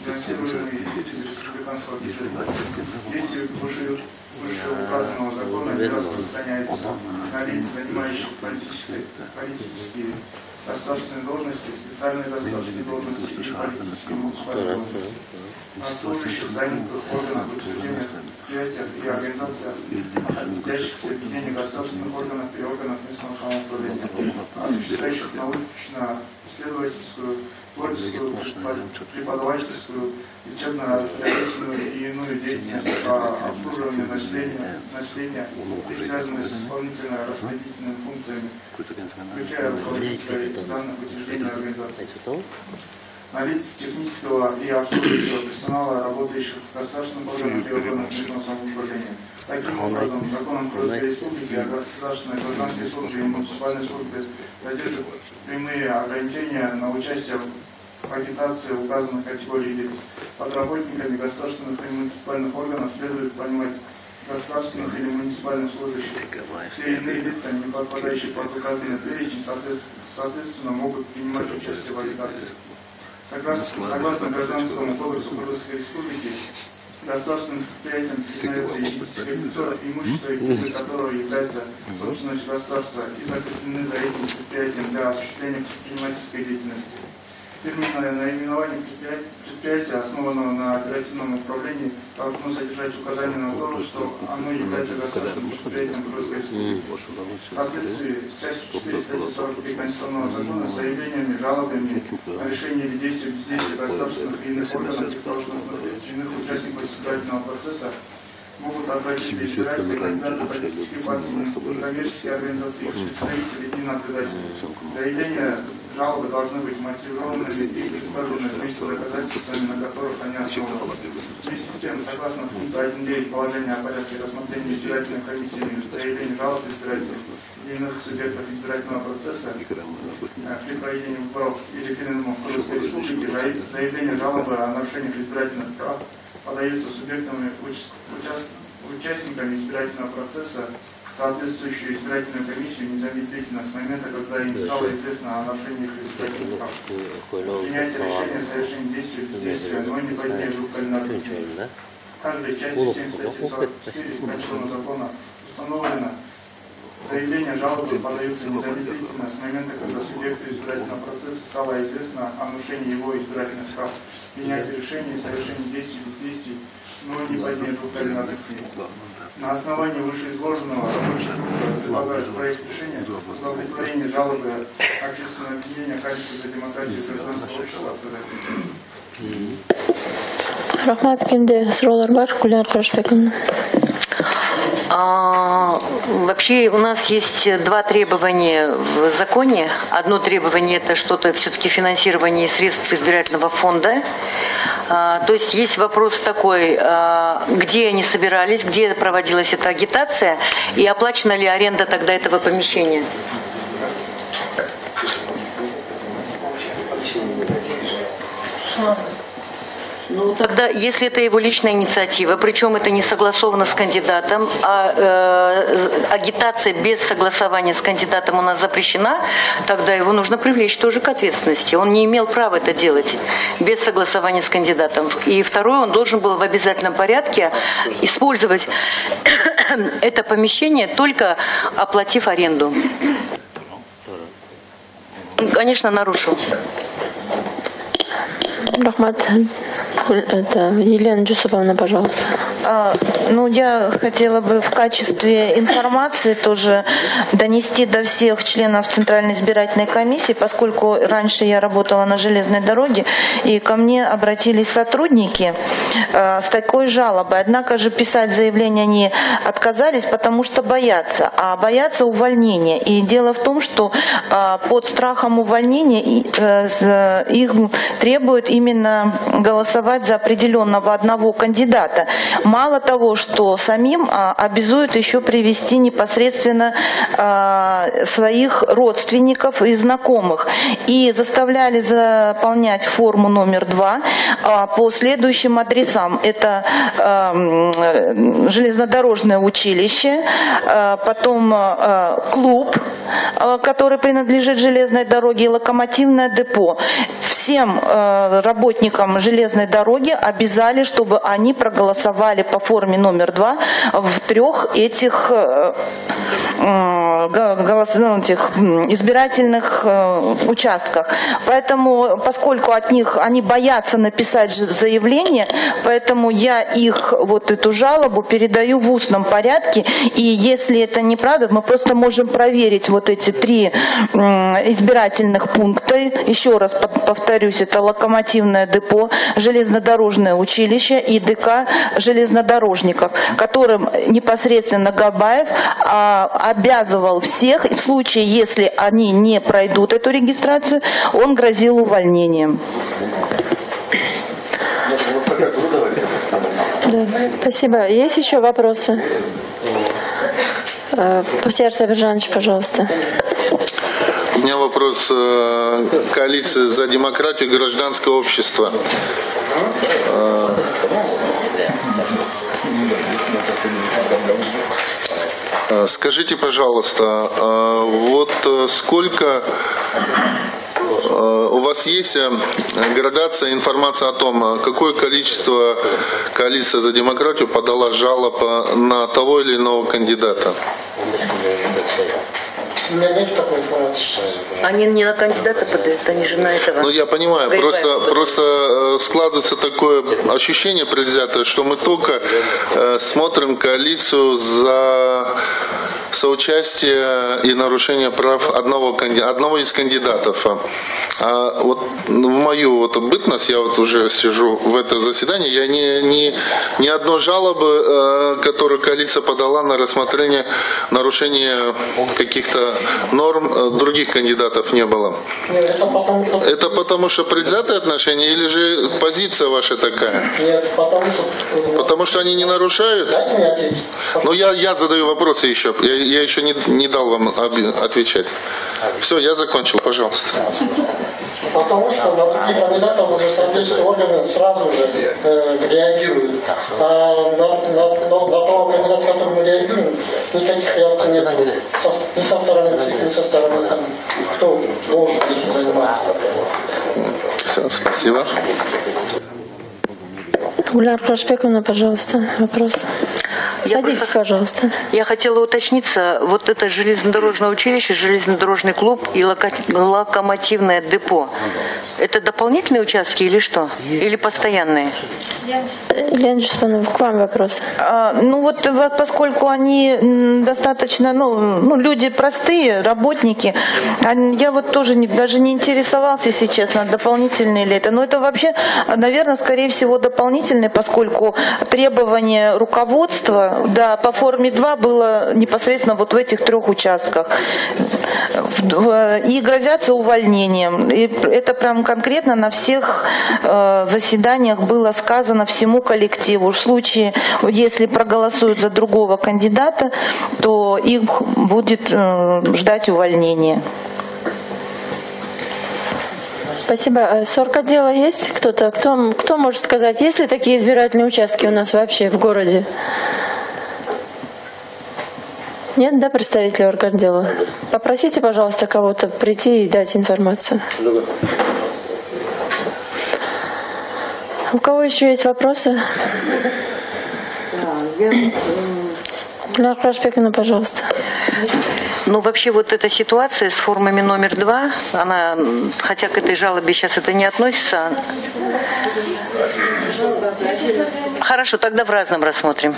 финансируемые из республиканского бюджета. Действие вышеуказанного закона не распространяется на лиц, занимающих политические, политические государственные должности, специальные государственные должности и политические муниципальные должности, на служащих, занятых в органах учреждения, предприятиях и организациях, находящихся в ведении государственных органов и органов местного самоуправления, осуществляющих научно-исследовательскую, творческую, преподавательскую, лечебно-строительную и иную деятельность по обслуживанию населения, населения и связанные с исполнительно-распределительными функциями, включая руководителей данных учреждений и организаций. На лиц технического и обслуживающего персонала, работающих в государственных органах и органах местного самоуправления. Таким образом, законом Крымской Республики о государственной гражданской службе и муниципальной службе содержит прямые ограничения на участие в агитации указанных категорий лиц. Под работниками государственных и муниципальных органов следует понимать государственных или муниципальных служащих. Все иные лица, не подпадающие под указанный перечень, соответственно, могут принимать участие в агитации. Согласно, согласно Гражданскому кодексу Крымской Республики, государственным предприятием признается юридическое лицо, имущество и прибыль которого является собственностью государства и закреплены за этим предприятием для осуществления предпринимательской деятельности. Фирменное наименование предприятия, основанного на оперативном управлении, должно содержать указание на то, что оно является государственным предприятием Крымской Республики. В соответствии с частью четыре статьи сорок три Конституционного закона с заявлениями, жалобами на решение или действие бездействия государственных и иных органов и должностных иных участников избирательного процесса могут обратиться избиратели, кандидаты политических партий, некоммерческие организации, их представители и наблюдатели. Заявления, жалобы должны быть мотивированными и представлены вместе с доказательствами, на которых они основаны. Вместе с тем, согласно пункту один девять положения о порядке рассмотрения избирательной комиссиями заявлений жалоб избирателей и иных субъектов избирательного процесса при проведении выборов и референдумов Крымской Республики, заявления жалобы о нарушениях избирательных прав подаются субъектами, участниками избирательного процесса, соответствующую избирательную комиссию незамедлительно с момента, когда им стало известно о нарушении их избирательных прав. Принятие решения о совершении действий бездействия, но не позднее двух календарных дней. Также в части семь статьи сорок четыре Конституционного закона установлено, заявления жалобы подаются незамедлительно с момента, когда субъекту избирательного процесса стало известно о нарушении его избирательных прав. Принятие решения о совершении действий бездействий, но не позднее двух календарных дней. На основании вышеизложенного предлагаю проект решения о удовлетворении жалобы общественного объединения «Качество за демократию и гражданского общества». Рахмат, кимде суроолор бар? Гүлнар Карашбековна. А, вообще у нас есть два требования в законе. Одно требование — это что-то все-таки финансирование средств избирательного фонда. А, то есть есть вопрос такой, а, где они собирались, где проводилась эта агитация и оплачена ли аренда тогда этого помещения. Ну, тогда, если это его личная инициатива, причем это не согласовано с кандидатом, а э, агитация без согласования с кандидатом у нас запрещена, тогда его нужно привлечь тоже к ответственности. Он не имел права это делать без согласования с кандидатом. И второе, он должен был в обязательном порядке использовать это помещение, только оплатив аренду. Конечно, нарушил. Рахмат. Это Елена Джусуповна, пожалуйста. А, ну, я хотела бы в качестве информации тоже донести до всех членов Центральной избирательной комиссии, поскольку раньше я работала на железной дороге, и ко мне обратились сотрудники а, с такой жалобой. Однако же писать заявление они отказались, потому что боятся, а боятся увольнения. И дело в том, что а, под страхом увольнения и, а, их требуют именно голосовать за определенного одного кандидата. Мало того, что самим а, обязуют еще привести непосредственно а, своих родственников и знакомых. И заставляли заполнять форму номер два а, по следующим адресам. Это а, железнодорожное училище, а, потом а, клуб, а, который принадлежит железной дороге, и локомотивное депо. Всем а, работникам железной дороги дороги обязали, чтобы они проголосовали по форме номер два в трех этих, э, голос, ну, этих избирательных э, участках. Поэтому, поскольку от них они боятся написать заявление, поэтому я их вот эту жалобу передаю в устном порядке. И если это неправда, мы просто можем проверить вот эти три э, избирательных пункта. Еще раз повторюсь, это локомотивное депо, железнодорожное училище и ДК железнодорожников, которым непосредственно Габаев а, обязывал всех, и в случае, если они не пройдут эту регистрацию, он грозил увольнением. Да, спасибо. Есть еще вопросы? Бахтияр Сабиржанович, пожалуйста. У меня вопрос э, коалиции за демократию и гражданское общество. Э, скажите, пожалуйста, э, вот сколько э, у вас есть градация, информация о том, какое количество коалиция за демократию подала жалоб на того или иного кандидата? У меня нет такой информации. Они не на кандидата подают, они же на этого. Ну, я понимаю, просто, просто складывается такое ощущение предвзятое, что мы только э, смотрим коалицию за соучастие и нарушение прав одного, одного из кандидатов. А вот в мою вот бытность, я вот уже сижу в это заседание, я не, не, ни одной жалобы, э, которую коалиция подала на рассмотрение нарушения каких-то норм э, других кандидатов не было. Это потому что... Это потому что предвзятое отношение или же позиция ваша такая? Нет, потому что... Потому что они не нарушают? Дайте мне ответить. Ну, я, я задаю вопросы еще. Я, я еще не, не дал вам отвечать. Все, я закончил, пожалуйста. Потому что на таких кандидатов уже соответствующие органы сразу же э, реагируют. А на, на, на, на того кандидата, который мы реагируем, никаких реакций нет. Со, ни со стороны ЦИК, ни со стороны там, кто должен этим заниматься. Все, спасибо. Гульнар Курашбековна, пожалуйста, вопрос. Я Садитесь, просто, пожалуйста. Я хотела уточниться, вот это железнодорожное училище, железнодорожный клуб и локо, локомотивное депо, это дополнительные участки или что? Или постоянные? Лена Чеспанова, к вам вопрос. А, ну вот поскольку они достаточно, ну, ну люди простые, работники, я вот тоже не, даже не интересовалась, если честно, дополнительные ли это. Но это вообще, наверное, скорее всего дополнительные, поскольку требование руководства, да, по форме два было непосредственно вот в этих трех участках. И грозятся увольнением. И это прям конкретно на всех э, заседаниях было сказано всему коллективу. В случае, если проголосуют за другого кандидата, то их будет э, ждать увольнение. Спасибо. С орготдела есть кто-то? Кто, кто может сказать, есть ли такие избирательные участки у нас вообще в городе? Нет, да, представители орготдела? Попросите, пожалуйста, кого-то прийти и дать информацию. У кого еще есть вопросы? Гульнар Курашбековна, пожалуйста. Ну, вообще вот эта ситуация с формами номер два, она, хотя к этой жалобе сейчас это не относится. Хорошо, тогда в разном рассмотрим.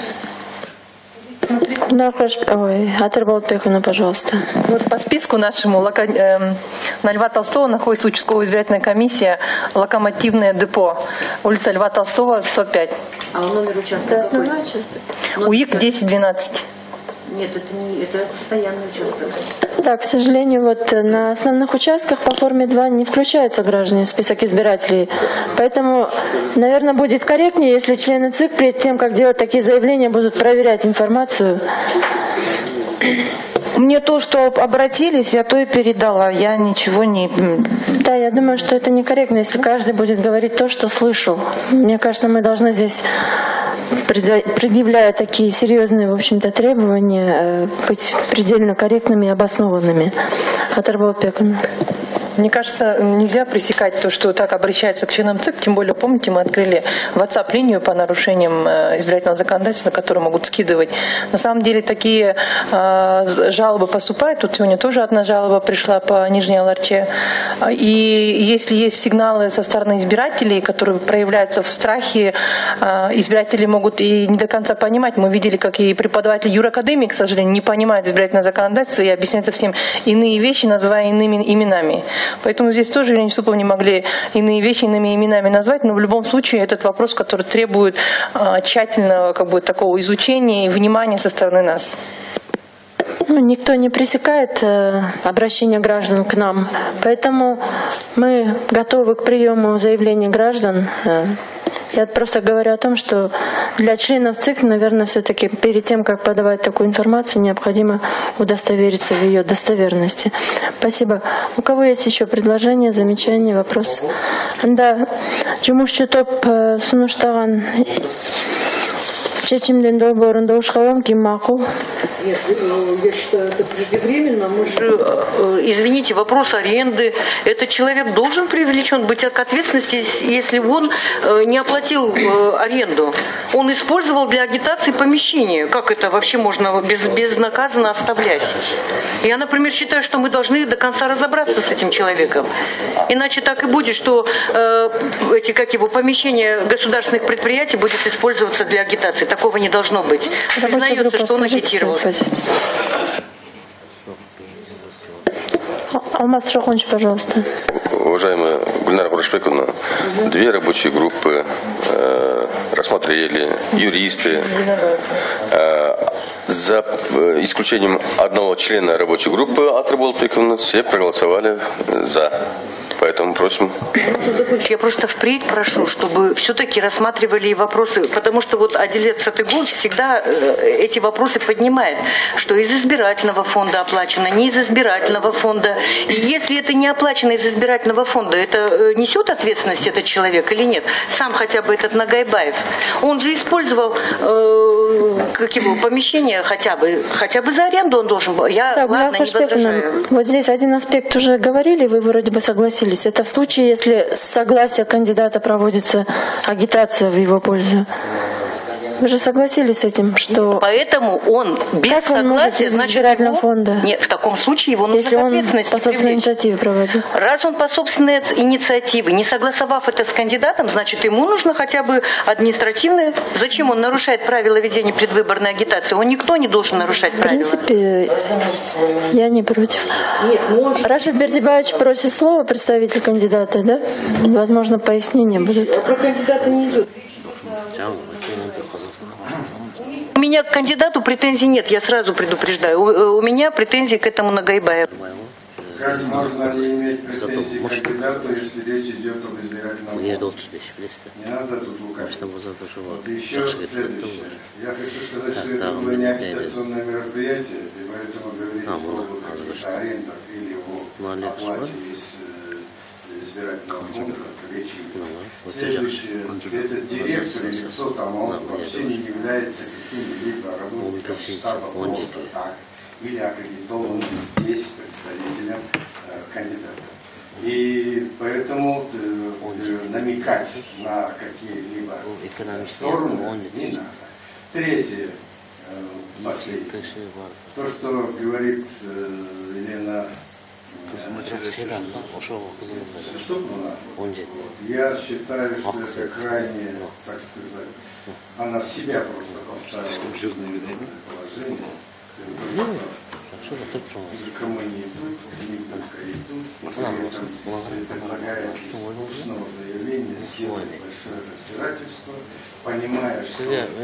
Ой, Атыр Болотбековна, пожалуйста. Вот по списку нашему лока... э, на Льва Толстого находится участковая избирательная комиссия «Локомотивное депо», улица Льва Толстого, сто пять. А номер участка это основной участок? УИК десять двенадцать. Нет, это не это постоянный участок. Да, к сожалению, вот на основных участках по форме два не включаются граждане в список избирателей. Поэтому, наверное, будет корректнее, если члены ЦИК перед тем, как делать такие заявления, будут проверять информацию. Мне то, что обратились, я то и передала. Я ничего не... Да, я думаю, что это некорректно, если каждый будет говорить то, что слышал. Мне кажется, мы должны здесь, предъявляя такие серьезные, в общем-то, требования, быть предельно корректными и обоснованными. Атыр Болотбековна. Мне кажется, нельзя пресекать то, что так обращаются к членам ЦИК, тем более, помните, мы открыли WhatsApp-линию по нарушениям избирательного законодательства, которые могут скидывать. На самом деле такие э, жалобы поступают, тут сегодня тоже одна жалоба пришла по Нижней Аларче, и если есть сигналы со стороны избирателей, которые проявляются в страхе, э, избиратели могут и не до конца понимать. Мы видели, как и преподаватель юракадемии, к сожалению, не понимает избирательное законодательство и объясняет совсем иные вещи, называя иными именами. Поэтому здесь тоже Елене Юсуповне не могли иные вещи иными именами назвать, но в любом случае этот вопрос, который требует а, тщательного как бы, такого изучения и внимания со стороны нас. Ну, никто не пресекает э, обращение граждан к нам, поэтому мы готовы к приему заявлений граждан. Э, Я просто говорю о том, что для членов ЦИК, наверное, все-таки перед тем, как подавать такую информацию, необходимо удостовериться в ее достоверности. Спасибо. У кого есть еще предложения, замечания, вопросы? Да, Жумушчу топ сунуштаган чечимдин долбоорунда ушкалам ким макул? Нет, я считаю, это преждевременно. Мы же, извините, вопрос аренды. Этот человек должен привлечен быть к ответственности, если он не оплатил аренду. Он использовал для агитации помещение. Как это вообще можно без, безнаказанно оставлять? Я, например, считаю, что мы должны до конца разобраться с этим человеком. Иначе так и будет, что э, эти, как его, помещения государственных предприятий будет использоваться для агитации. Такого не должно быть. Признается, что он агитировал. Алмаз Шохонович, пожалуйста. Уважаемая Гульнара Курашбековна, две рабочие группы э, рассмотрели, юристы. Э, за э, исключением одного члена рабочей группы от Раболпековны все проголосовали за. Поэтому просим. Я просто впредь прошу, чтобы все-таки рассматривали и вопросы, потому что вот Адилет Сатыгулович всегда эти вопросы поднимает, что из избирательного фонда оплачено, не из избирательного фонда. И если это не оплачено из избирательного фонда, это несет ответственность этот человек или нет? Сам хотя бы этот Нагайбаев. Он же использовал э, как его, помещение хотя бы, хотя бы за аренду он должен был. Я, так, ладно, не возражаю. Вот здесь один аспект уже говорили, вы вроде бы согласились. Это в случае, если с согласия кандидата проводится агитация в его пользу. Вы же согласились с этим, что... Поэтому он без как согласия, он значит, избирательного его... фонда? Нет, в таком случае его нужно если к он ответственности по собственной привлечь. инициативе проводил. Раз он по собственной инициативе, не согласовав это с кандидатом, значит, ему нужно хотя бы административное. Зачем он нарушает правила ведения предвыборной агитации? Он никто не должен нарушать правила. В принципе, я не против. Нет, может... Рашид Бердибаевич просит слова, представитель кандидата, да? Возможно, пояснения будут. Про кандидата не идет. У меня к кандидату претензий нет, я сразу предупреждаю. У, у меня претензии к этому Нагайбаеву. Как можно не иметь претензий к кандидату, если речь идет об избирательном фонде? Не надо тут лукавить. Вот еще следующее. Я хочу сказать, что это было не агитационное мероприятие, и поэтому говорить о каких-то арендах или о оплате из избирательного фонда, как речь идет. Следующее, этот директор или кто там, он вообще не является каким-либо работником штаба просто так, или аккредитованным здесь представителем э, кандидата. И поэтому э, намекать на какие-либо стороны не надо. Третье, э, последнее, то, что говорит э, Елена я считаю, что это крайне, так сказать, она себя просто поставила в жизненное положение. Никому не идут, не только идут, и предлагает устного заявления сделать большое разбирательство, понимая, что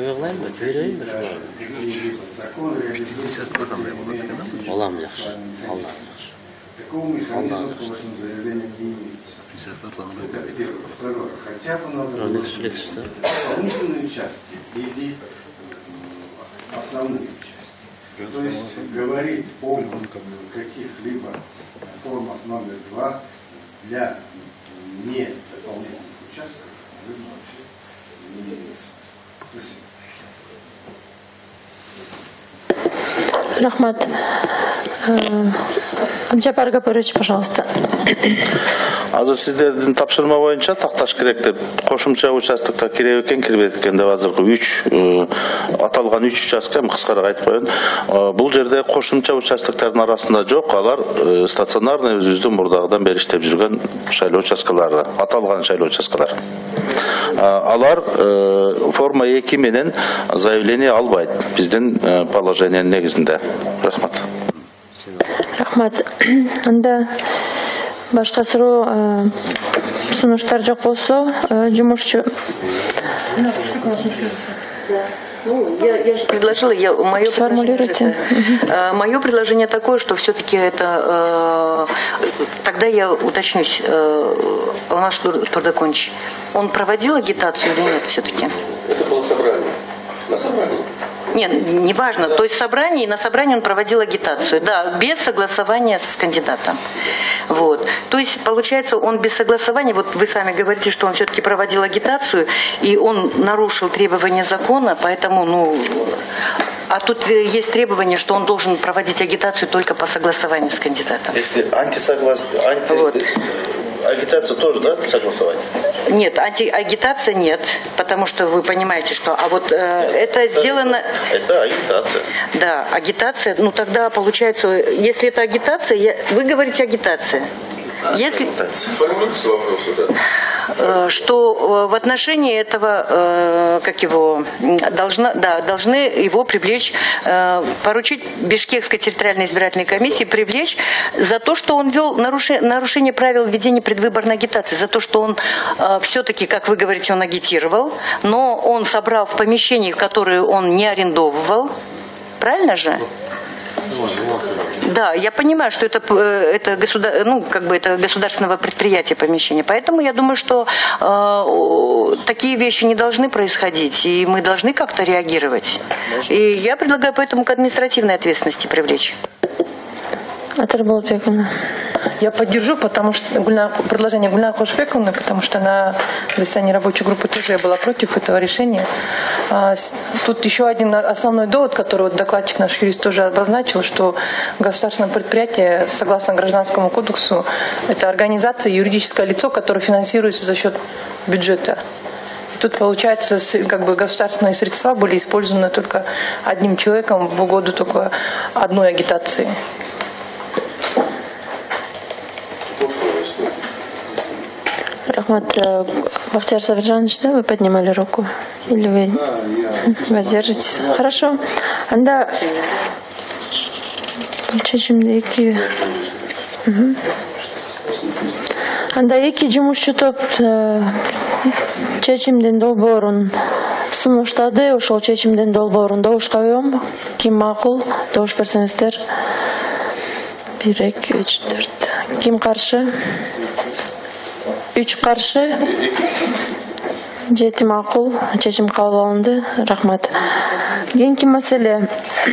какие-либо законы реализуются. Такого механизма в прошлом заявлении не имеется. Это первое. Второе. Хотя бы надо было дополнительные части или основные части. То есть говорить о каких-либо формах номер два для не дополнительных участков, наверное, вообще не имеет смысла. Спасибо. Рахмат. Амжапар Гапарович, пожалуйста. Азыр сиздердин тапшырма боюнча такташ керек деп кошумча участокто керек экен кирбейт экен деп азыркы үч аталган үч участка кыскараак айтып коеюн. Бул жерде кошумча участоктордун арасында жок, алар стационарный өзүбүздүн мурдагыдан бери иштеп жүргөн шайлоо участкалары, аталган шайлоо участкалары. Алар форма эки менен заявление албайт биздин положениянын негизинде. Рахмат. Рахмат. Анда башка суроо сунуштар жок болсо, жумушчу. Ну, я, я же предложила, я, мое, предложение, мое предложение такое, что все-таки это, э, тогда я уточнюсь, э, Алмаз Турдаконович, он проводил агитацию или нет все-таки? Это было собрание. На собрании. Нет, неважно. То есть собрание, и на собрании он проводил агитацию. Да, без согласования с кандидатом. Вот. То есть, получается, он без согласования, вот вы сами говорите, что он все-таки проводил агитацию, и он нарушил требования закона, поэтому, ну... А тут есть требование, что он должен проводить агитацию только по согласованию с кандидатом. Если антисогласие, анти... вот. Агитация тоже, да, согласовать? Нет, антиагитация нет, потому что вы понимаете, что... А вот э, это, это сделано... Это агитация. Да, агитация. Ну тогда получается, если это агитация, я, вы говорите агитация. Если... Сформулируйте вопрос, да. Что в отношении этого, как его, должна, да, должны его привлечь, поручить Бишкекской территориальной избирательной комиссии привлечь за то, что он вел нарушение, нарушение правил ведения предвыборной агитации, за то, что он все-таки, как вы говорите, он агитировал, но он собрал в помещении, которое он не арендовывал. Правильно же? Да, я понимаю, что это, это, государ... ну, как бы это государственного предприятия помещение. Поэтому я думаю, что э, такие вещи не должны происходить, и мы должны как-то реагировать. И я предлагаю поэтому к административной ответственности привлечь. Я поддержу, потому что Гульна, предложение Гульнар Кошбековны, потому что на заседании рабочей группы тоже я была против этого решения. А, тут еще один основной довод, который вот докладчик наш юрист тоже обозначил, что государственное предприятие, согласно Гражданскому кодексу, это организация, юридическое лицо, которое финансируется за счет бюджета. И тут получается, как бы государственные средства были использованы только одним человеком в угоду только одной агитации. Рахмат, Бахтияр Сабиржанович, да, вы поднимали руку? Или вы воздержитесь? Хорошо. Анда чечимдеки анда эки жумушчу топ чечимдин долбоорун сунуштады. Ошол чечимдин долбоорун добушка коем. Ким макул? Добуш берсеңиздер. бир, эки, үч, төрт. Ким каршы? Үч каршы. Жети макул. Чечим кабыл алынды. Рахмат. Кийинки маселе.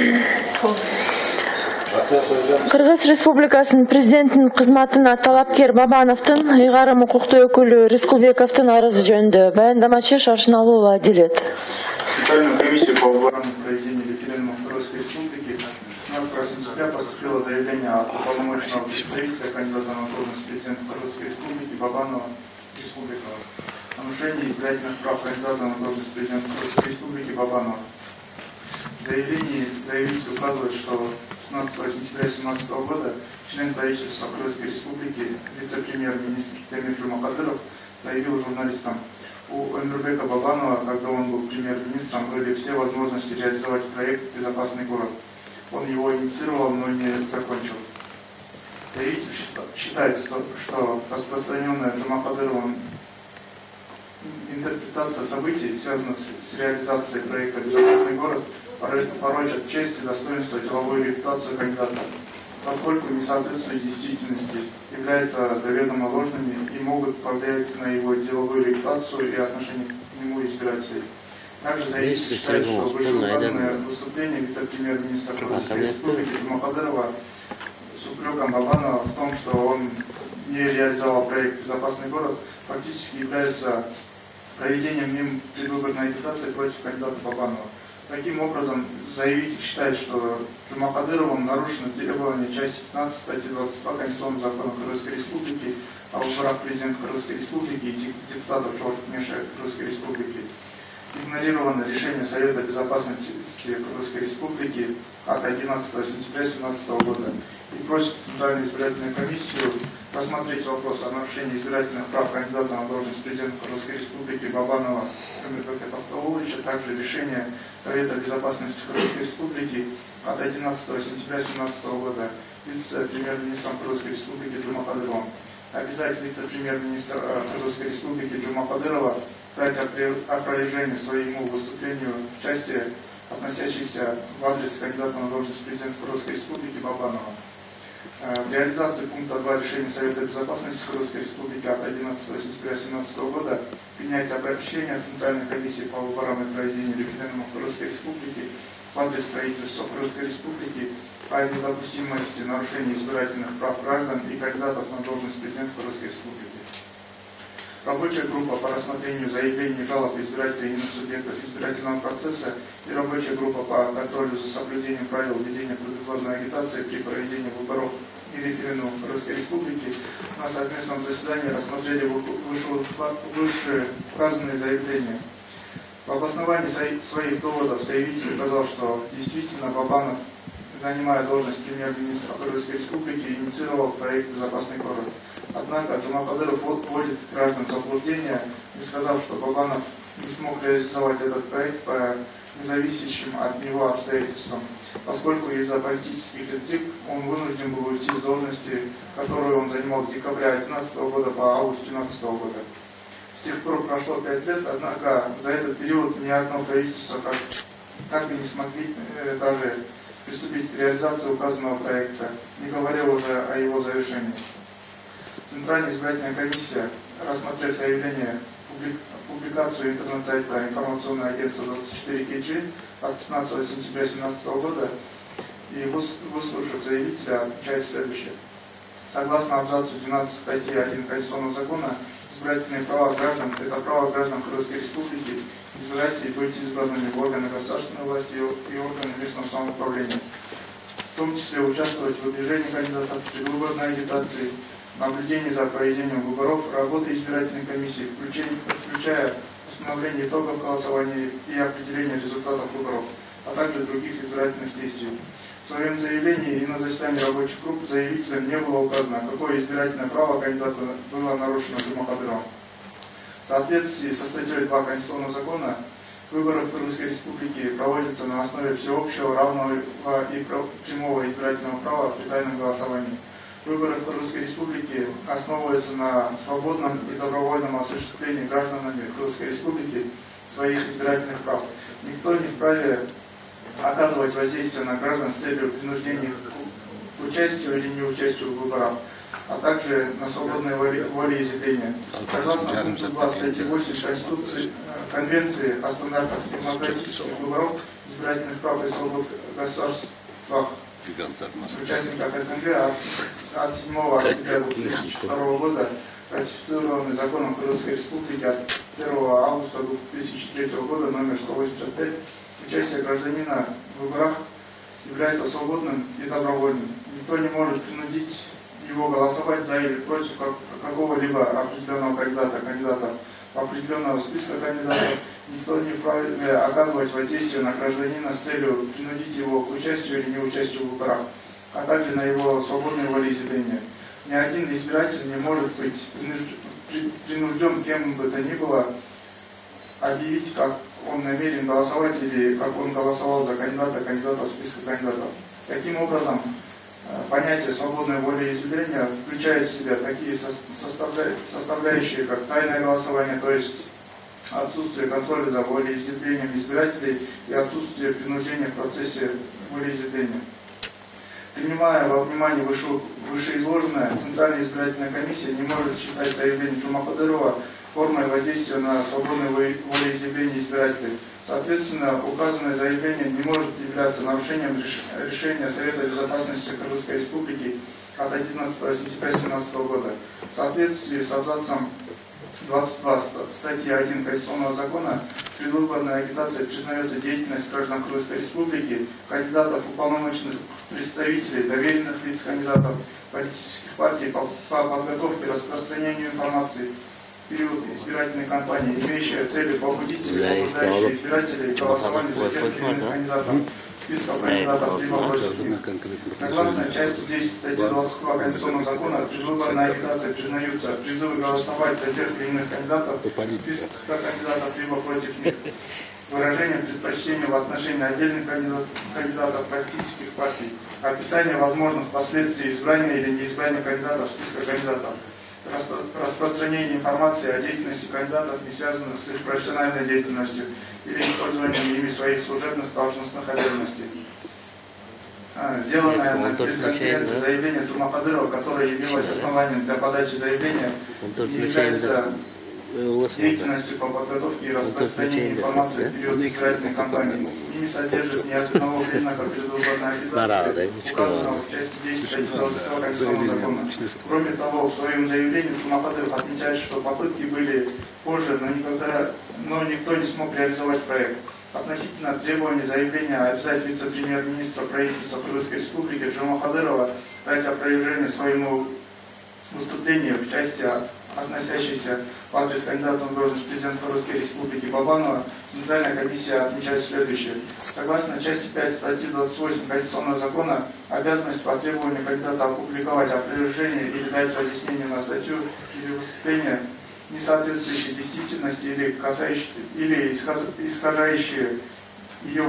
Кыргыз Республикасынын президентинин кызматына талапкер Бабановдун ыйгарым укуктуу өкүлү Рыскулбековдун арызы жөнүндө баяндамачы Шаршыналуу Ула Дилет. Центральную комиссию по выборам проведения референдума в Кыргызской Республике шестнадцатого сентября поступило заявление от уполномоченного представителя кандидата на должность президента Кыргызской Республики Бабанова Республикова о нарушении избирательных прав кандидата на должность президента Кыргызской Республики Бабанова. В заявлении заявитель указывает, что шестнадцатого сентября две тысячи семнадцатого года член правительства Кыргызской Республики, вице-премьер-министр Темир Жумакадыров заявил журналистам: у Эмирбека Бабанова, когда он был премьер-министром, были все возможности реализовать проект «Безопасный город». Он его инициировал, но не закончил. Заявитель считает, что распространенная Жумакадыровым интерпретация событий, связанных с реализацией проекта «Безопасный город», порочат честь и достоинство деловую репутацию кандидата, поскольку не соответствует действительности, являются заведомо ложными и могут повлиять на его деловую репутацию и отношение к нему избирателей. Также заявитель считает, что вышеуказанное выступление вице-премьер-министра Кыргызской Республики Жумакадырова с упреком Бабанова в том, что он не реализовал проект «Безопасный город», фактически является проведением им предвыборной агитации против кандидата Бабанова. Таким образом, заявитель считает, что Жумакадыровым нарушено требование части пятнадцать статьи двадцать два Конституционного закона Кыргызской Республики о выборах президента Кыргызской Республики и депутатов Кыргызской Республики. Игнорировано решение Совета Безопасности Кыргызской Республики от одиннадцатого сентября две тысячи семнадцатого года и просит Центральную избирательную комиссию рассмотреть вопрос о нарушении избирательных прав кандидата на должность президента Кыргызской Республики Бабанова Эмирбека Токтоуловича, также решение Совета Безопасности Кыргызской Республики от одиннадцатого сентября две тысячи семнадцатого года вице-премьер-министром Кыргызской Республики Жумакадыровым. Обязать вице-премьер-министра Кыргызской Республики Жумакадырова дать опровержение своему выступлению в части, относящейся в адрес кандидата на должность президента Кыргызской Республики Бабанова. В реализации пункта два решения Совета Безопасности Кыргызской Республики от одиннадцатого сентября две тысячи семнадцатого года принять обращение Центральной комиссии по выборам и проведению референдума Кыргызской Республики в адрес правительства Кыргызской Республики о недопустимости нарушения избирательных прав граждан и кандидатов на должность президента Кыргызской Республики. Рабочая группа по рассмотрению заявлений, жалоб избирателей и иных субъектов избирательного процесса и рабочая группа по контролю за соблюдением правил ведения предвыборной агитации при проведении выборов и референдумов Кыргызской Республики на совместном заседании рассмотрели выше указанные заявления. В обосновании своих доводов заявитель указал, что действительно Бабанов, занимая должность премьер-министра Кыргызской Республики, инициировал проект «Безопасный город». Однако Жумакадыров вводит граждан в заблуждение, не сказав, что Бабанов не смог реализовать этот проект по независящим от него обстоятельствам, поскольку из-за политических интриг он вынужден был уйти с должности, которую он занимал с декабря две тысячи одиннадцатого года по август две тысячи двенадцатого года. С тех пор прошло пять лет, однако за этот период ни одно правительство так, так и не смогли э, даже приступить к реализации указанного проекта, не говоря уже о его завершении. Центральная избирательная комиссия, рассмотрев заявление, публикацию интернет-сайта информационного агентства двадцать четыре кей джи от пятнадцатого сентября две тысячи семнадцатого года и выслушав заявителя, отвечает следующее. Согласно абзацу двенадцатой статьи один Конституционного закона, избирательные права граждан – это право граждан Кыргызской Республики избирать и быть избранными в органы государственной власти и органы местного самоуправления, в том числе участвовать в выдвижении кандидатов, предвыборной агитации, наблюдение за проведением выборов, работы избирательной комиссии, включая установление итогов голосования и определение результатов выборов, а также других избирательных действий. В своем заявлении и на заседании рабочих групп заявителям не было указано, какое избирательное право кандидата было нарушено Жумакадыровым. В соответствии со статьей два Конституционного закона, выборы в Кыргызской Республике проводятся на основе всеобщего, равного и прямого избирательного права при тайном голосовании. Выборы в Кыргызской Республике основываются на свободном и добровольном осуществлении гражданами Кыргызской Республики своих избирательных прав. Никто не вправе оказывать воздействие на граждан с целью принуждения к участию или неучастию в выборах, а также на свободное волеизъявление. Согласно пункту два статьи восемь Конституции, Конвенции о стандартах демократических выборов, избирательных прав и свобод в государствах участников СНГ от, от седьмого октября две тысячи второго года, ратифицированный законом Кыргызской Республики от первого августа две тысячи третьего года номер сто восемьдесят пять, участие гражданина в выборах является свободным и добровольным. Никто не может принудить его голосовать за или против какого-либо определенного кандидата, кандидата определенного списка кандидатов. Никто не вправе оказывать воздействие на гражданина с целью принудить его к участию или неучастию в выборах, а также на его свободное волеизъявление. Ни один избиратель не может быть принужден кем бы то ни было объявить, как он намерен голосовать или как он голосовал за кандидата, кандидата в списке кандидатов. Таким образом, понятие свободное волеизъявление включает в себя такие составляющие, как тайное голосование, то есть отсутствие контроля за волеизъявлением избирателей и отсутствие принуждения в процессе волеизъявления. Принимая во внимание выше, вышеизложенное, Центральная избирательная комиссия не может считать заявление Жумакадырова формой воздействия на свободное волеизъявление избирателей. Соответственно, указанное заявление не может являться нарушением решения Совета Безопасности Кыргызской Республики от одиннадцатого сентября две тысячи семнадцатого года. В соответствии с абзацем двадцать два статьи один Конституционного закона, предвыборной агитации признается деятельность граждан Крымской Республики, кандидатов, уполномоченных представителей, доверенных лиц кандидатов политических партий по, по подготовке и распространению информации в период избирательной кампании, имеющая целью побудить или побуждающие избирателей к голосованию за тех или иных кандидатов, списков кандидатов либо против них. Согласно части десять статьи двадцать два Конституционного закона, предвыборная агитация признаются призывы голосовать за тех или иных кандидатов, списков кандидатов либо против них, выражение предпочтения в отношении отдельных кандидатов, кандидатов политических партий, описание возможных последствий избрания или неизбрания кандидатов в списке кандидатов, распространение информации о деятельности кандидатов, не связанных с их профессиональной деятельностью или использованием ими своих служебных должностных обязанностей. Сделанное на пресс-конференции заявление Жумакадырова, которое явилось основанием для подачи заявления, не является деятельностью по подготовке и распространению информации в период избирательной кампании и не содержит ни одного признака предвыборной агитации, указанного в части десять статьи двадцать два Конституционного закона. Кроме того, в своем заявлении Жумакадыров отмечает, что попытки были позже, но, никогда, но никто не смог реализовать проект. Относительно требования заявления обязать вице-премьер-министра правительства Крымской Республики Жумакадырова дать опровержение своему выступлению в части, относящейся в адрес кандидата на должность президента Крымской Республики Бабанова, Центральная комиссия отмечает следующее. Согласно части пять статьи двадцать восемь Конституционного закона, обязанность по требованию кандидата опубликовать опровержение или дать разъяснение на статью или выступление, не соответствующие действительности или, касающие, или исхожающие ее,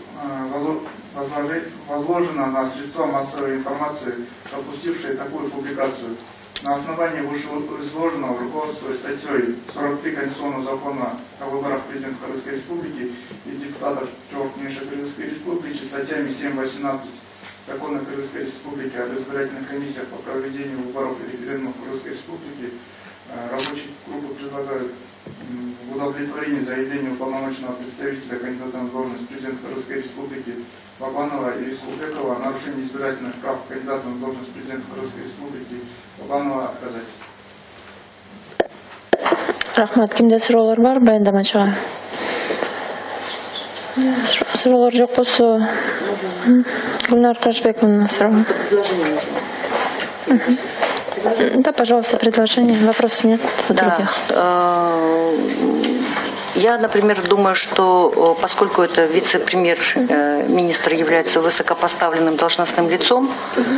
возложено на средства массовой информации, допустившие такую публикацию. На основании вышеизложенного, руководствуясь статьей сорок три Конституционного закона о выборах президента Крымской Республики и депутатов Крымской Республики, статьями семь восемнадцать Закона Крымской Республики об избирательных комиссиях по проведению выборов и референдумов Крымской Республики, рабочие группы предлагают в удовлетворении заявления уполномоченного представителя кандидата на должность президента Крымской Республики Бабанова и Республикова о нарушении избирательных прав кандидата на должность президента Крымской Республики Бабанова отказать. Рахмат, кимде суроолор бар баяндамачыга? Суроолор жок болсо Гүлнар Кашбековна суроо. Да, пожалуйста, предложение. Вопросов нет? Да. Я, например, думаю, что поскольку это вице-премьер-министр является высокопоставленным должностным лицом,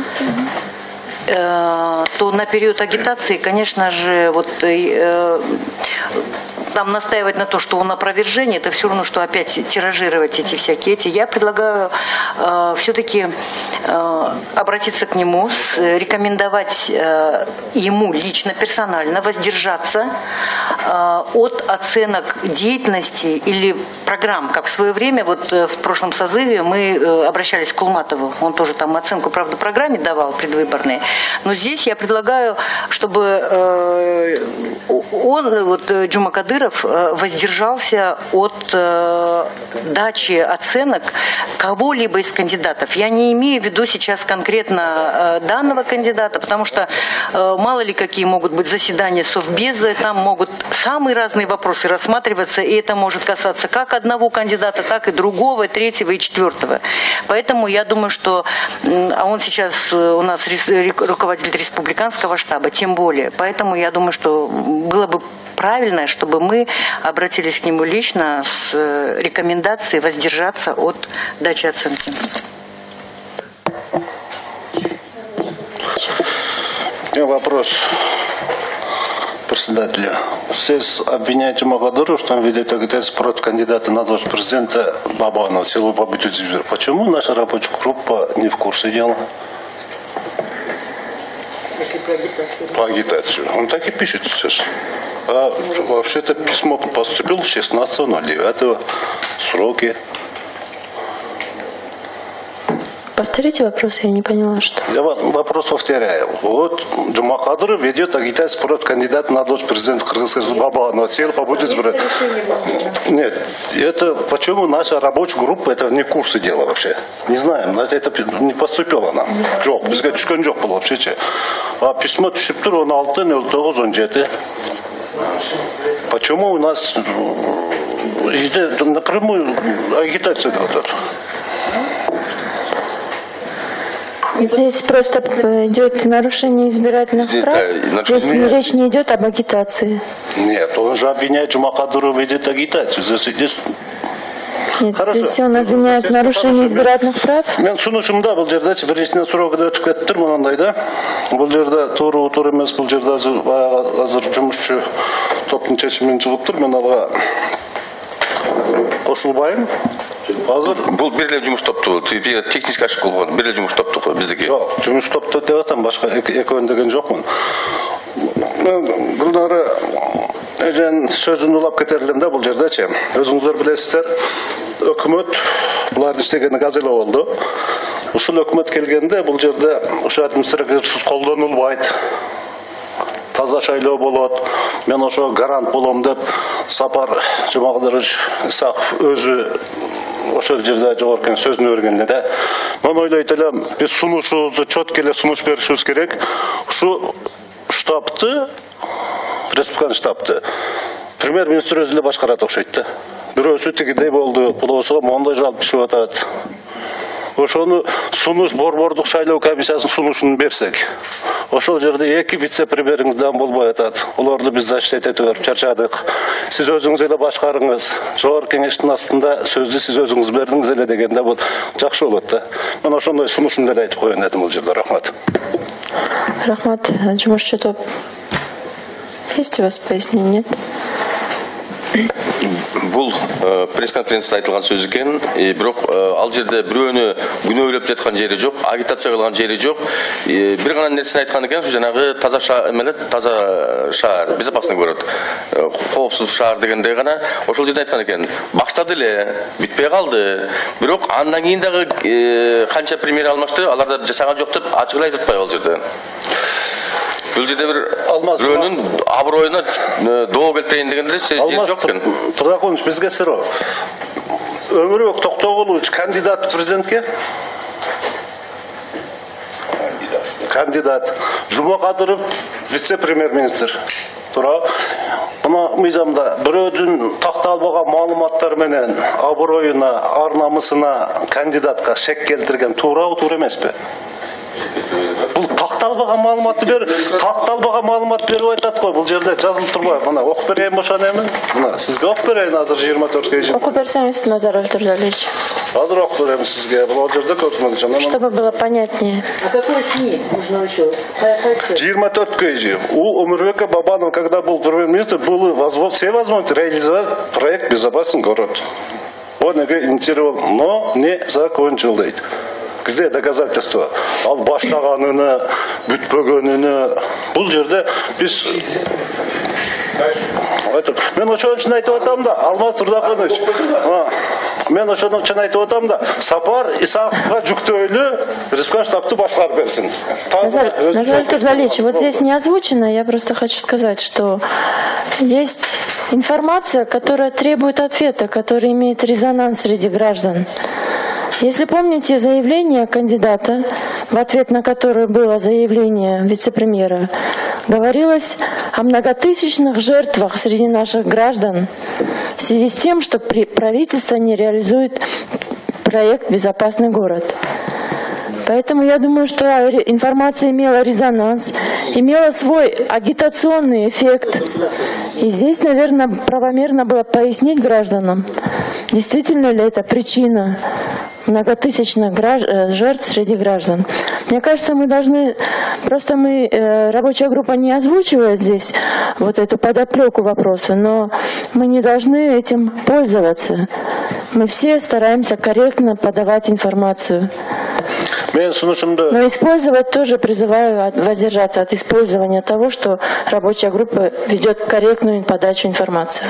то на период агитации, конечно же, вот там настаивать на то, что он опровержение, это все равно, что опять тиражировать эти всякие эти. Я предлагаю э, все-таки э, обратиться к нему, с, рекомендовать э, ему лично, персонально воздержаться э, от оценок деятельности или программ. Как в свое время, вот э, в прошлом созыве мы э, обращались к Кулматову, он тоже там оценку, правда, программе давал предвыборные. Но здесь я предлагаю, чтобы э, он, вот Жумакадыров, воздержался от э, дачи оценок кого-либо из кандидатов. Я не имею в виду сейчас конкретно э, данного кандидата, потому что э, мало ли какие могут быть заседания Совбеза, там могут самые разные вопросы рассматриваться, и это может касаться как одного кандидата, так и другого, третьего и четвертого. Поэтому я думаю, что э, а он сейчас у нас руководитель республиканского штаба, тем более. Поэтому я думаю, что было бы правильно, чтобы мы обратились к нему лично с рекомендацией воздержаться от дачи оценки. У меня вопрос председателя. Здесь обвиняете Жумакадырова, что он ведет агитацию против кандидата на должность президента Бабанова, силу победить избирателей. Почему наша рабочая группа не в курсе дела? Если по агитации. По агитации. Он так и пишет сейчас. А вообще-то письмо поступило шестнадцатого ноль девятого. Сроки. Повторите вопрос, я не поняла, что. Я вопрос повторяю. Вот Джума Кадыров ведет агитацию против кандидата на должность президента Кыргызстана Бабанова. Цель побудет избрать. Нет, это почему наша рабочая группа, это не курсы дела вообще. Не знаем, это не поступила нам. Жоқ, бізге түшкен жоқ был вообще. А письмо түшіп тұр он алты нөл тоғыз он жеті. Почему у нас напрямую агитация идет? Здесь просто идет нарушение избирательных Здесь, прав. да, Здесь нет. речь не идет об агитации. Нет, он же обвиняет Джума Кадырова ведет агитацию. Здесь, здесь... Нет, Хорошо. здесь он обвиняет в нарушении избирательных прав. Мен сунушумда бұл жерде біріншіден сұрауға өтіп кетті мынандай да. Бұл жерде тура тура емес, бұл жерде азыр азыр жұмысшы топтың шешімімен шығып тұр. Мен алға қосылбаймын. Азыр бұл беріле жұмыс топты, технически ашық болған, беріле жұмыс топты ғой біздікі. Жоқ, жұмыс топты деп атам, басқа екеуін деген жоқпын. Мен бұлдары Ежен сөзін ұлап кетерлімде бұл жерде че. Өзіңіздер білесіздер, өкімет бұлардың істегені газелі oldu. Ұшыл өкімет келгенде бұл жерде ұшы администрациясыз қолданылбайды. Таза шайлау болады. Мен ошо гарант болом деп Сапар Жұмағдырыш Исақов өзі ошол жерде жогорку сөзүн өргенде да. Мен ойлойт элем, биз сунушубузду чөткеле сунуш беришибиз керек. Ушу штабты республиканы штабты премьер-министр өзү эле башкарат окшойт да. Бирөөсү тигидей болду, булоосуга моундай жалп түшүп атат. Ошону сунуш борбордук шайлоо комиссиясынын сунушун берсек, ошол жерде эки вице-премьериңиздан болбой атат. Олорду биз защитить этип берип чарчадык. Сиз өзүңүз эле башкарыңыз. Жогорку кеңештин астында сөздү сиз өзүңүз бердиңиз эле дегенде бул жакшы болот да. Мен ошондой сунушун эле айтып коеюн дедим бул жерде. Рахмат. Рахмат, Жумушчу топ. Есть у вас пояснение? Нет? Бұл пресс-конференцияда айтылған сөз екен, бирок ал жерде бирөөнү күнөөлөп жаткан жери жок, агитация кылган жери жок. Бир гана нерсени айткан экен, ушу жанагы таза шаар эмеле, таза шаар, безопасный город, коопсуз шаар дегенде гана ошол жерде айткан экен. Баштады эле, бүтпөй калды. Бирок андан кийин дагы канча премьер алмашты, аларды жасаган жок деп ачык эле айтып атпайбы ал жерде. Бұл жерде бір бирөөнүн абыройуна доо келтирейин дегенде жер жок экен. Туракунович, бизге суроо. Өмүрбек Токтогулович кандидат президентке? Кандидат. Жума Кадыров вице-премьер-министр. Тура. Мына мыйзамда бирөөдүн такталбаган маалыматтар менен абыройуна, ар намысына кандидатка шек келтирген туурабы, туура эмеспи? Бұл тақталбаған маалыматты бер, тақталбаған маалымат беріп айтат қой. Бұл жерде жазылып турбайбы. Мына оқып берейин бошанемин. Мына сизге оқып берейин азыр жыйырма төрткө чейин. Оқып берсеңиз, Назар Өлтүрдалич. Азыр оқып берем сизге. Бұл жерде көтмөн. Чтобы было понятнее. А какой СМИ нужно еще? жыйырма төрткө чейин. У Өмүрбек Бабанов, когда был премьер-министр, было все возможности реализовать проект «Безопасный город». Он инициировал, но не закончил. Где доказательства? Ал баштаганына, бүтпөгөнүнө. Бул жерде биз мен ошон үчүн айтып атам да, Алмаз Турдакунович. Мен ошон үчүн айтып атам да, Сапар Исаковго жүктөөлүү республика штабты башкарып берсин. Назар Өлтүрдалич, вот здесь не озвучено, я просто хочу сказать, что есть информация, которая требует ответа, которая имеет резонанс среди граждан. Если помните заявление кандидата, в ответ на которое было заявление вице-премьера, говорилось о многотысячных жертвах среди наших граждан в связи с тем, что правительство не реализует проект «Безопасный город». Поэтому я думаю, что информация имела резонанс, имела свой агитационный эффект. И здесь, наверное, правомерно было пояснить гражданам, действительно ли это причина многотысячных жертв среди граждан. Мне кажется, мы должны, просто мы, рабочая группа не озвучивает здесь вот эту подоплеку вопроса, но мы не должны этим пользоваться. Мы все стараемся корректно подавать информацию. Но использовать тоже призываю воздержаться от использования того, что рабочая группа ведет корректную подачу информации.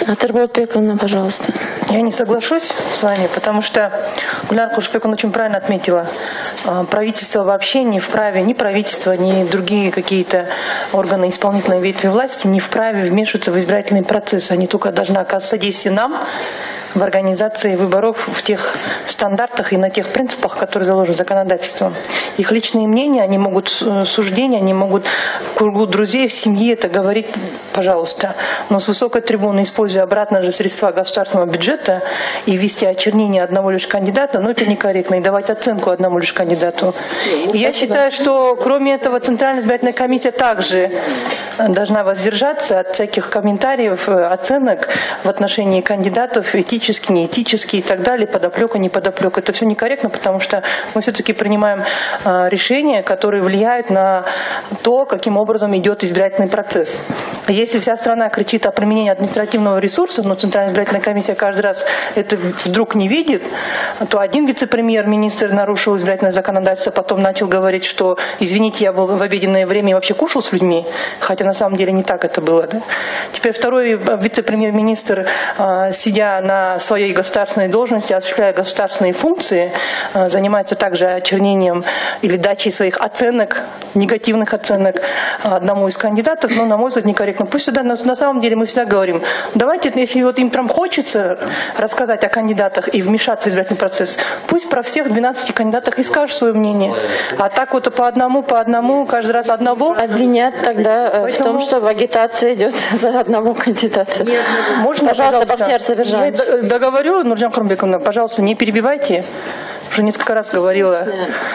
Атырболотбековна, пожалуйста. Я не соглашусь с вами, потому что Гульнара Куршбековна очень правильно отметила. Правительство вообще не вправе, ни правительство, ни другие какие-то органы исполнительной ветви власти не вправе вмешиваться в избирательный процесс. Они только должны оказывать содействие нам в организации выборов в тех стандартах и на тех принципах, которые заложены законодательством. Их личные мнения, они могут суждения, они могут в кругу друзей, в семье это говорить, пожалуйста. Но с высокой трибуны, используя обратно же средства государственного бюджета и вести очернение одного лишь кандидата, но это некорректно, и давать оценку одному лишь кандидату. И я считаю, что кроме этого Центральная избирательная комиссия также должна воздержаться от всяких комментариев, оценок в отношении кандидатов, этических, неэтические и так далее, подоплека, не подоплека. Это все некорректно, потому что мы все-таки принимаем а, решения, которые влияют на то, каким образом идет избирательный процесс. Если вся страна кричит о применении административного ресурса, но Центральная избирательная комиссия каждый раз это вдруг не видит, то один вице-премьер-министр нарушил избирательное законодательство, потом начал говорить, что, извините, я был в обеденное время и вообще кушал с людьми, хотя на самом деле не так это было. Да? Теперь второй вице-премьер-министр, а, сидя на своей государственной должности, осуществляя государственные функции, занимается также очернением или дачей своих оценок, негативных оценок одному из кандидатов, но, на мой взгляд, некорректно. Пусть сюда, на, на самом деле, мы всегда говорим, давайте, если вот им прям хочется рассказать о кандидатах и вмешаться в избирательный процесс, пусть про всех двенадцати кандидатах и скажут свое мнение. А так вот по одному, по одному, каждый раз одного. Обвинят тогда Поэтому... в том, что в агитации идет за одного кандидата. Можно, пожалуйста, пожалуйста, Бахтияр Сабиржанович. Договорю, Нуржан Курмбековна, пожалуйста, не перебивайте. Уже несколько раз говорила.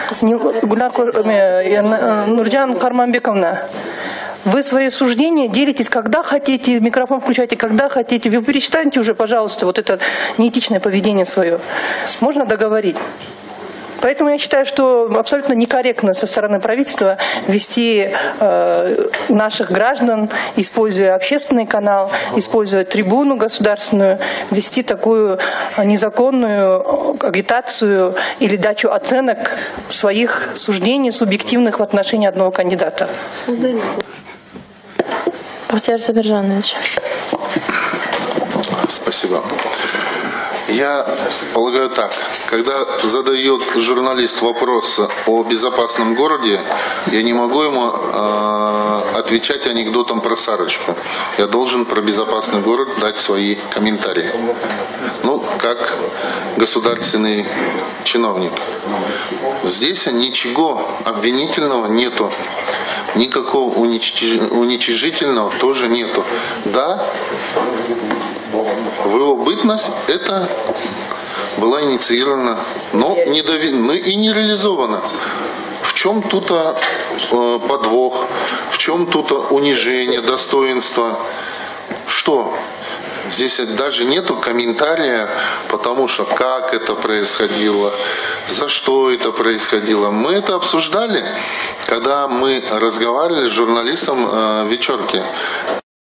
Нуржан Карманбековна, вы свои суждения делитесь, когда хотите, микрофон включайте, когда хотите. Вы перестаньте уже, пожалуйста, вот это неэтичное поведение свое. Можно договорить? Поэтому я считаю, что абсолютно некорректно со стороны правительства вести э, наших граждан, используя общественный канал, используя трибуну государственную, вести такую незаконную агитацию или дачу оценок своих суждений субъективных в отношении одного кандидата. Бахтияр Сабиржанович. Спасибо. Я полагаю так, когда задает журналист вопрос о безопасном городе, я не могу ему э, отвечать анекдотом про Сарочку. Я должен про безопасный город дать свои комментарии. Ну, как государственный чиновник. Здесь ничего обвинительного нету. Никакого уничижительного тоже нету. Да, в его бытность это была инициирована, но не, дови... но и не реализована. В чем тут э, подвох, в чем тут унижение, достоинство? Что? Здесь даже нету комментария, потому что как это происходило, за что это происходило. Мы это обсуждали, когда мы разговаривали с журналистом э, вечерки.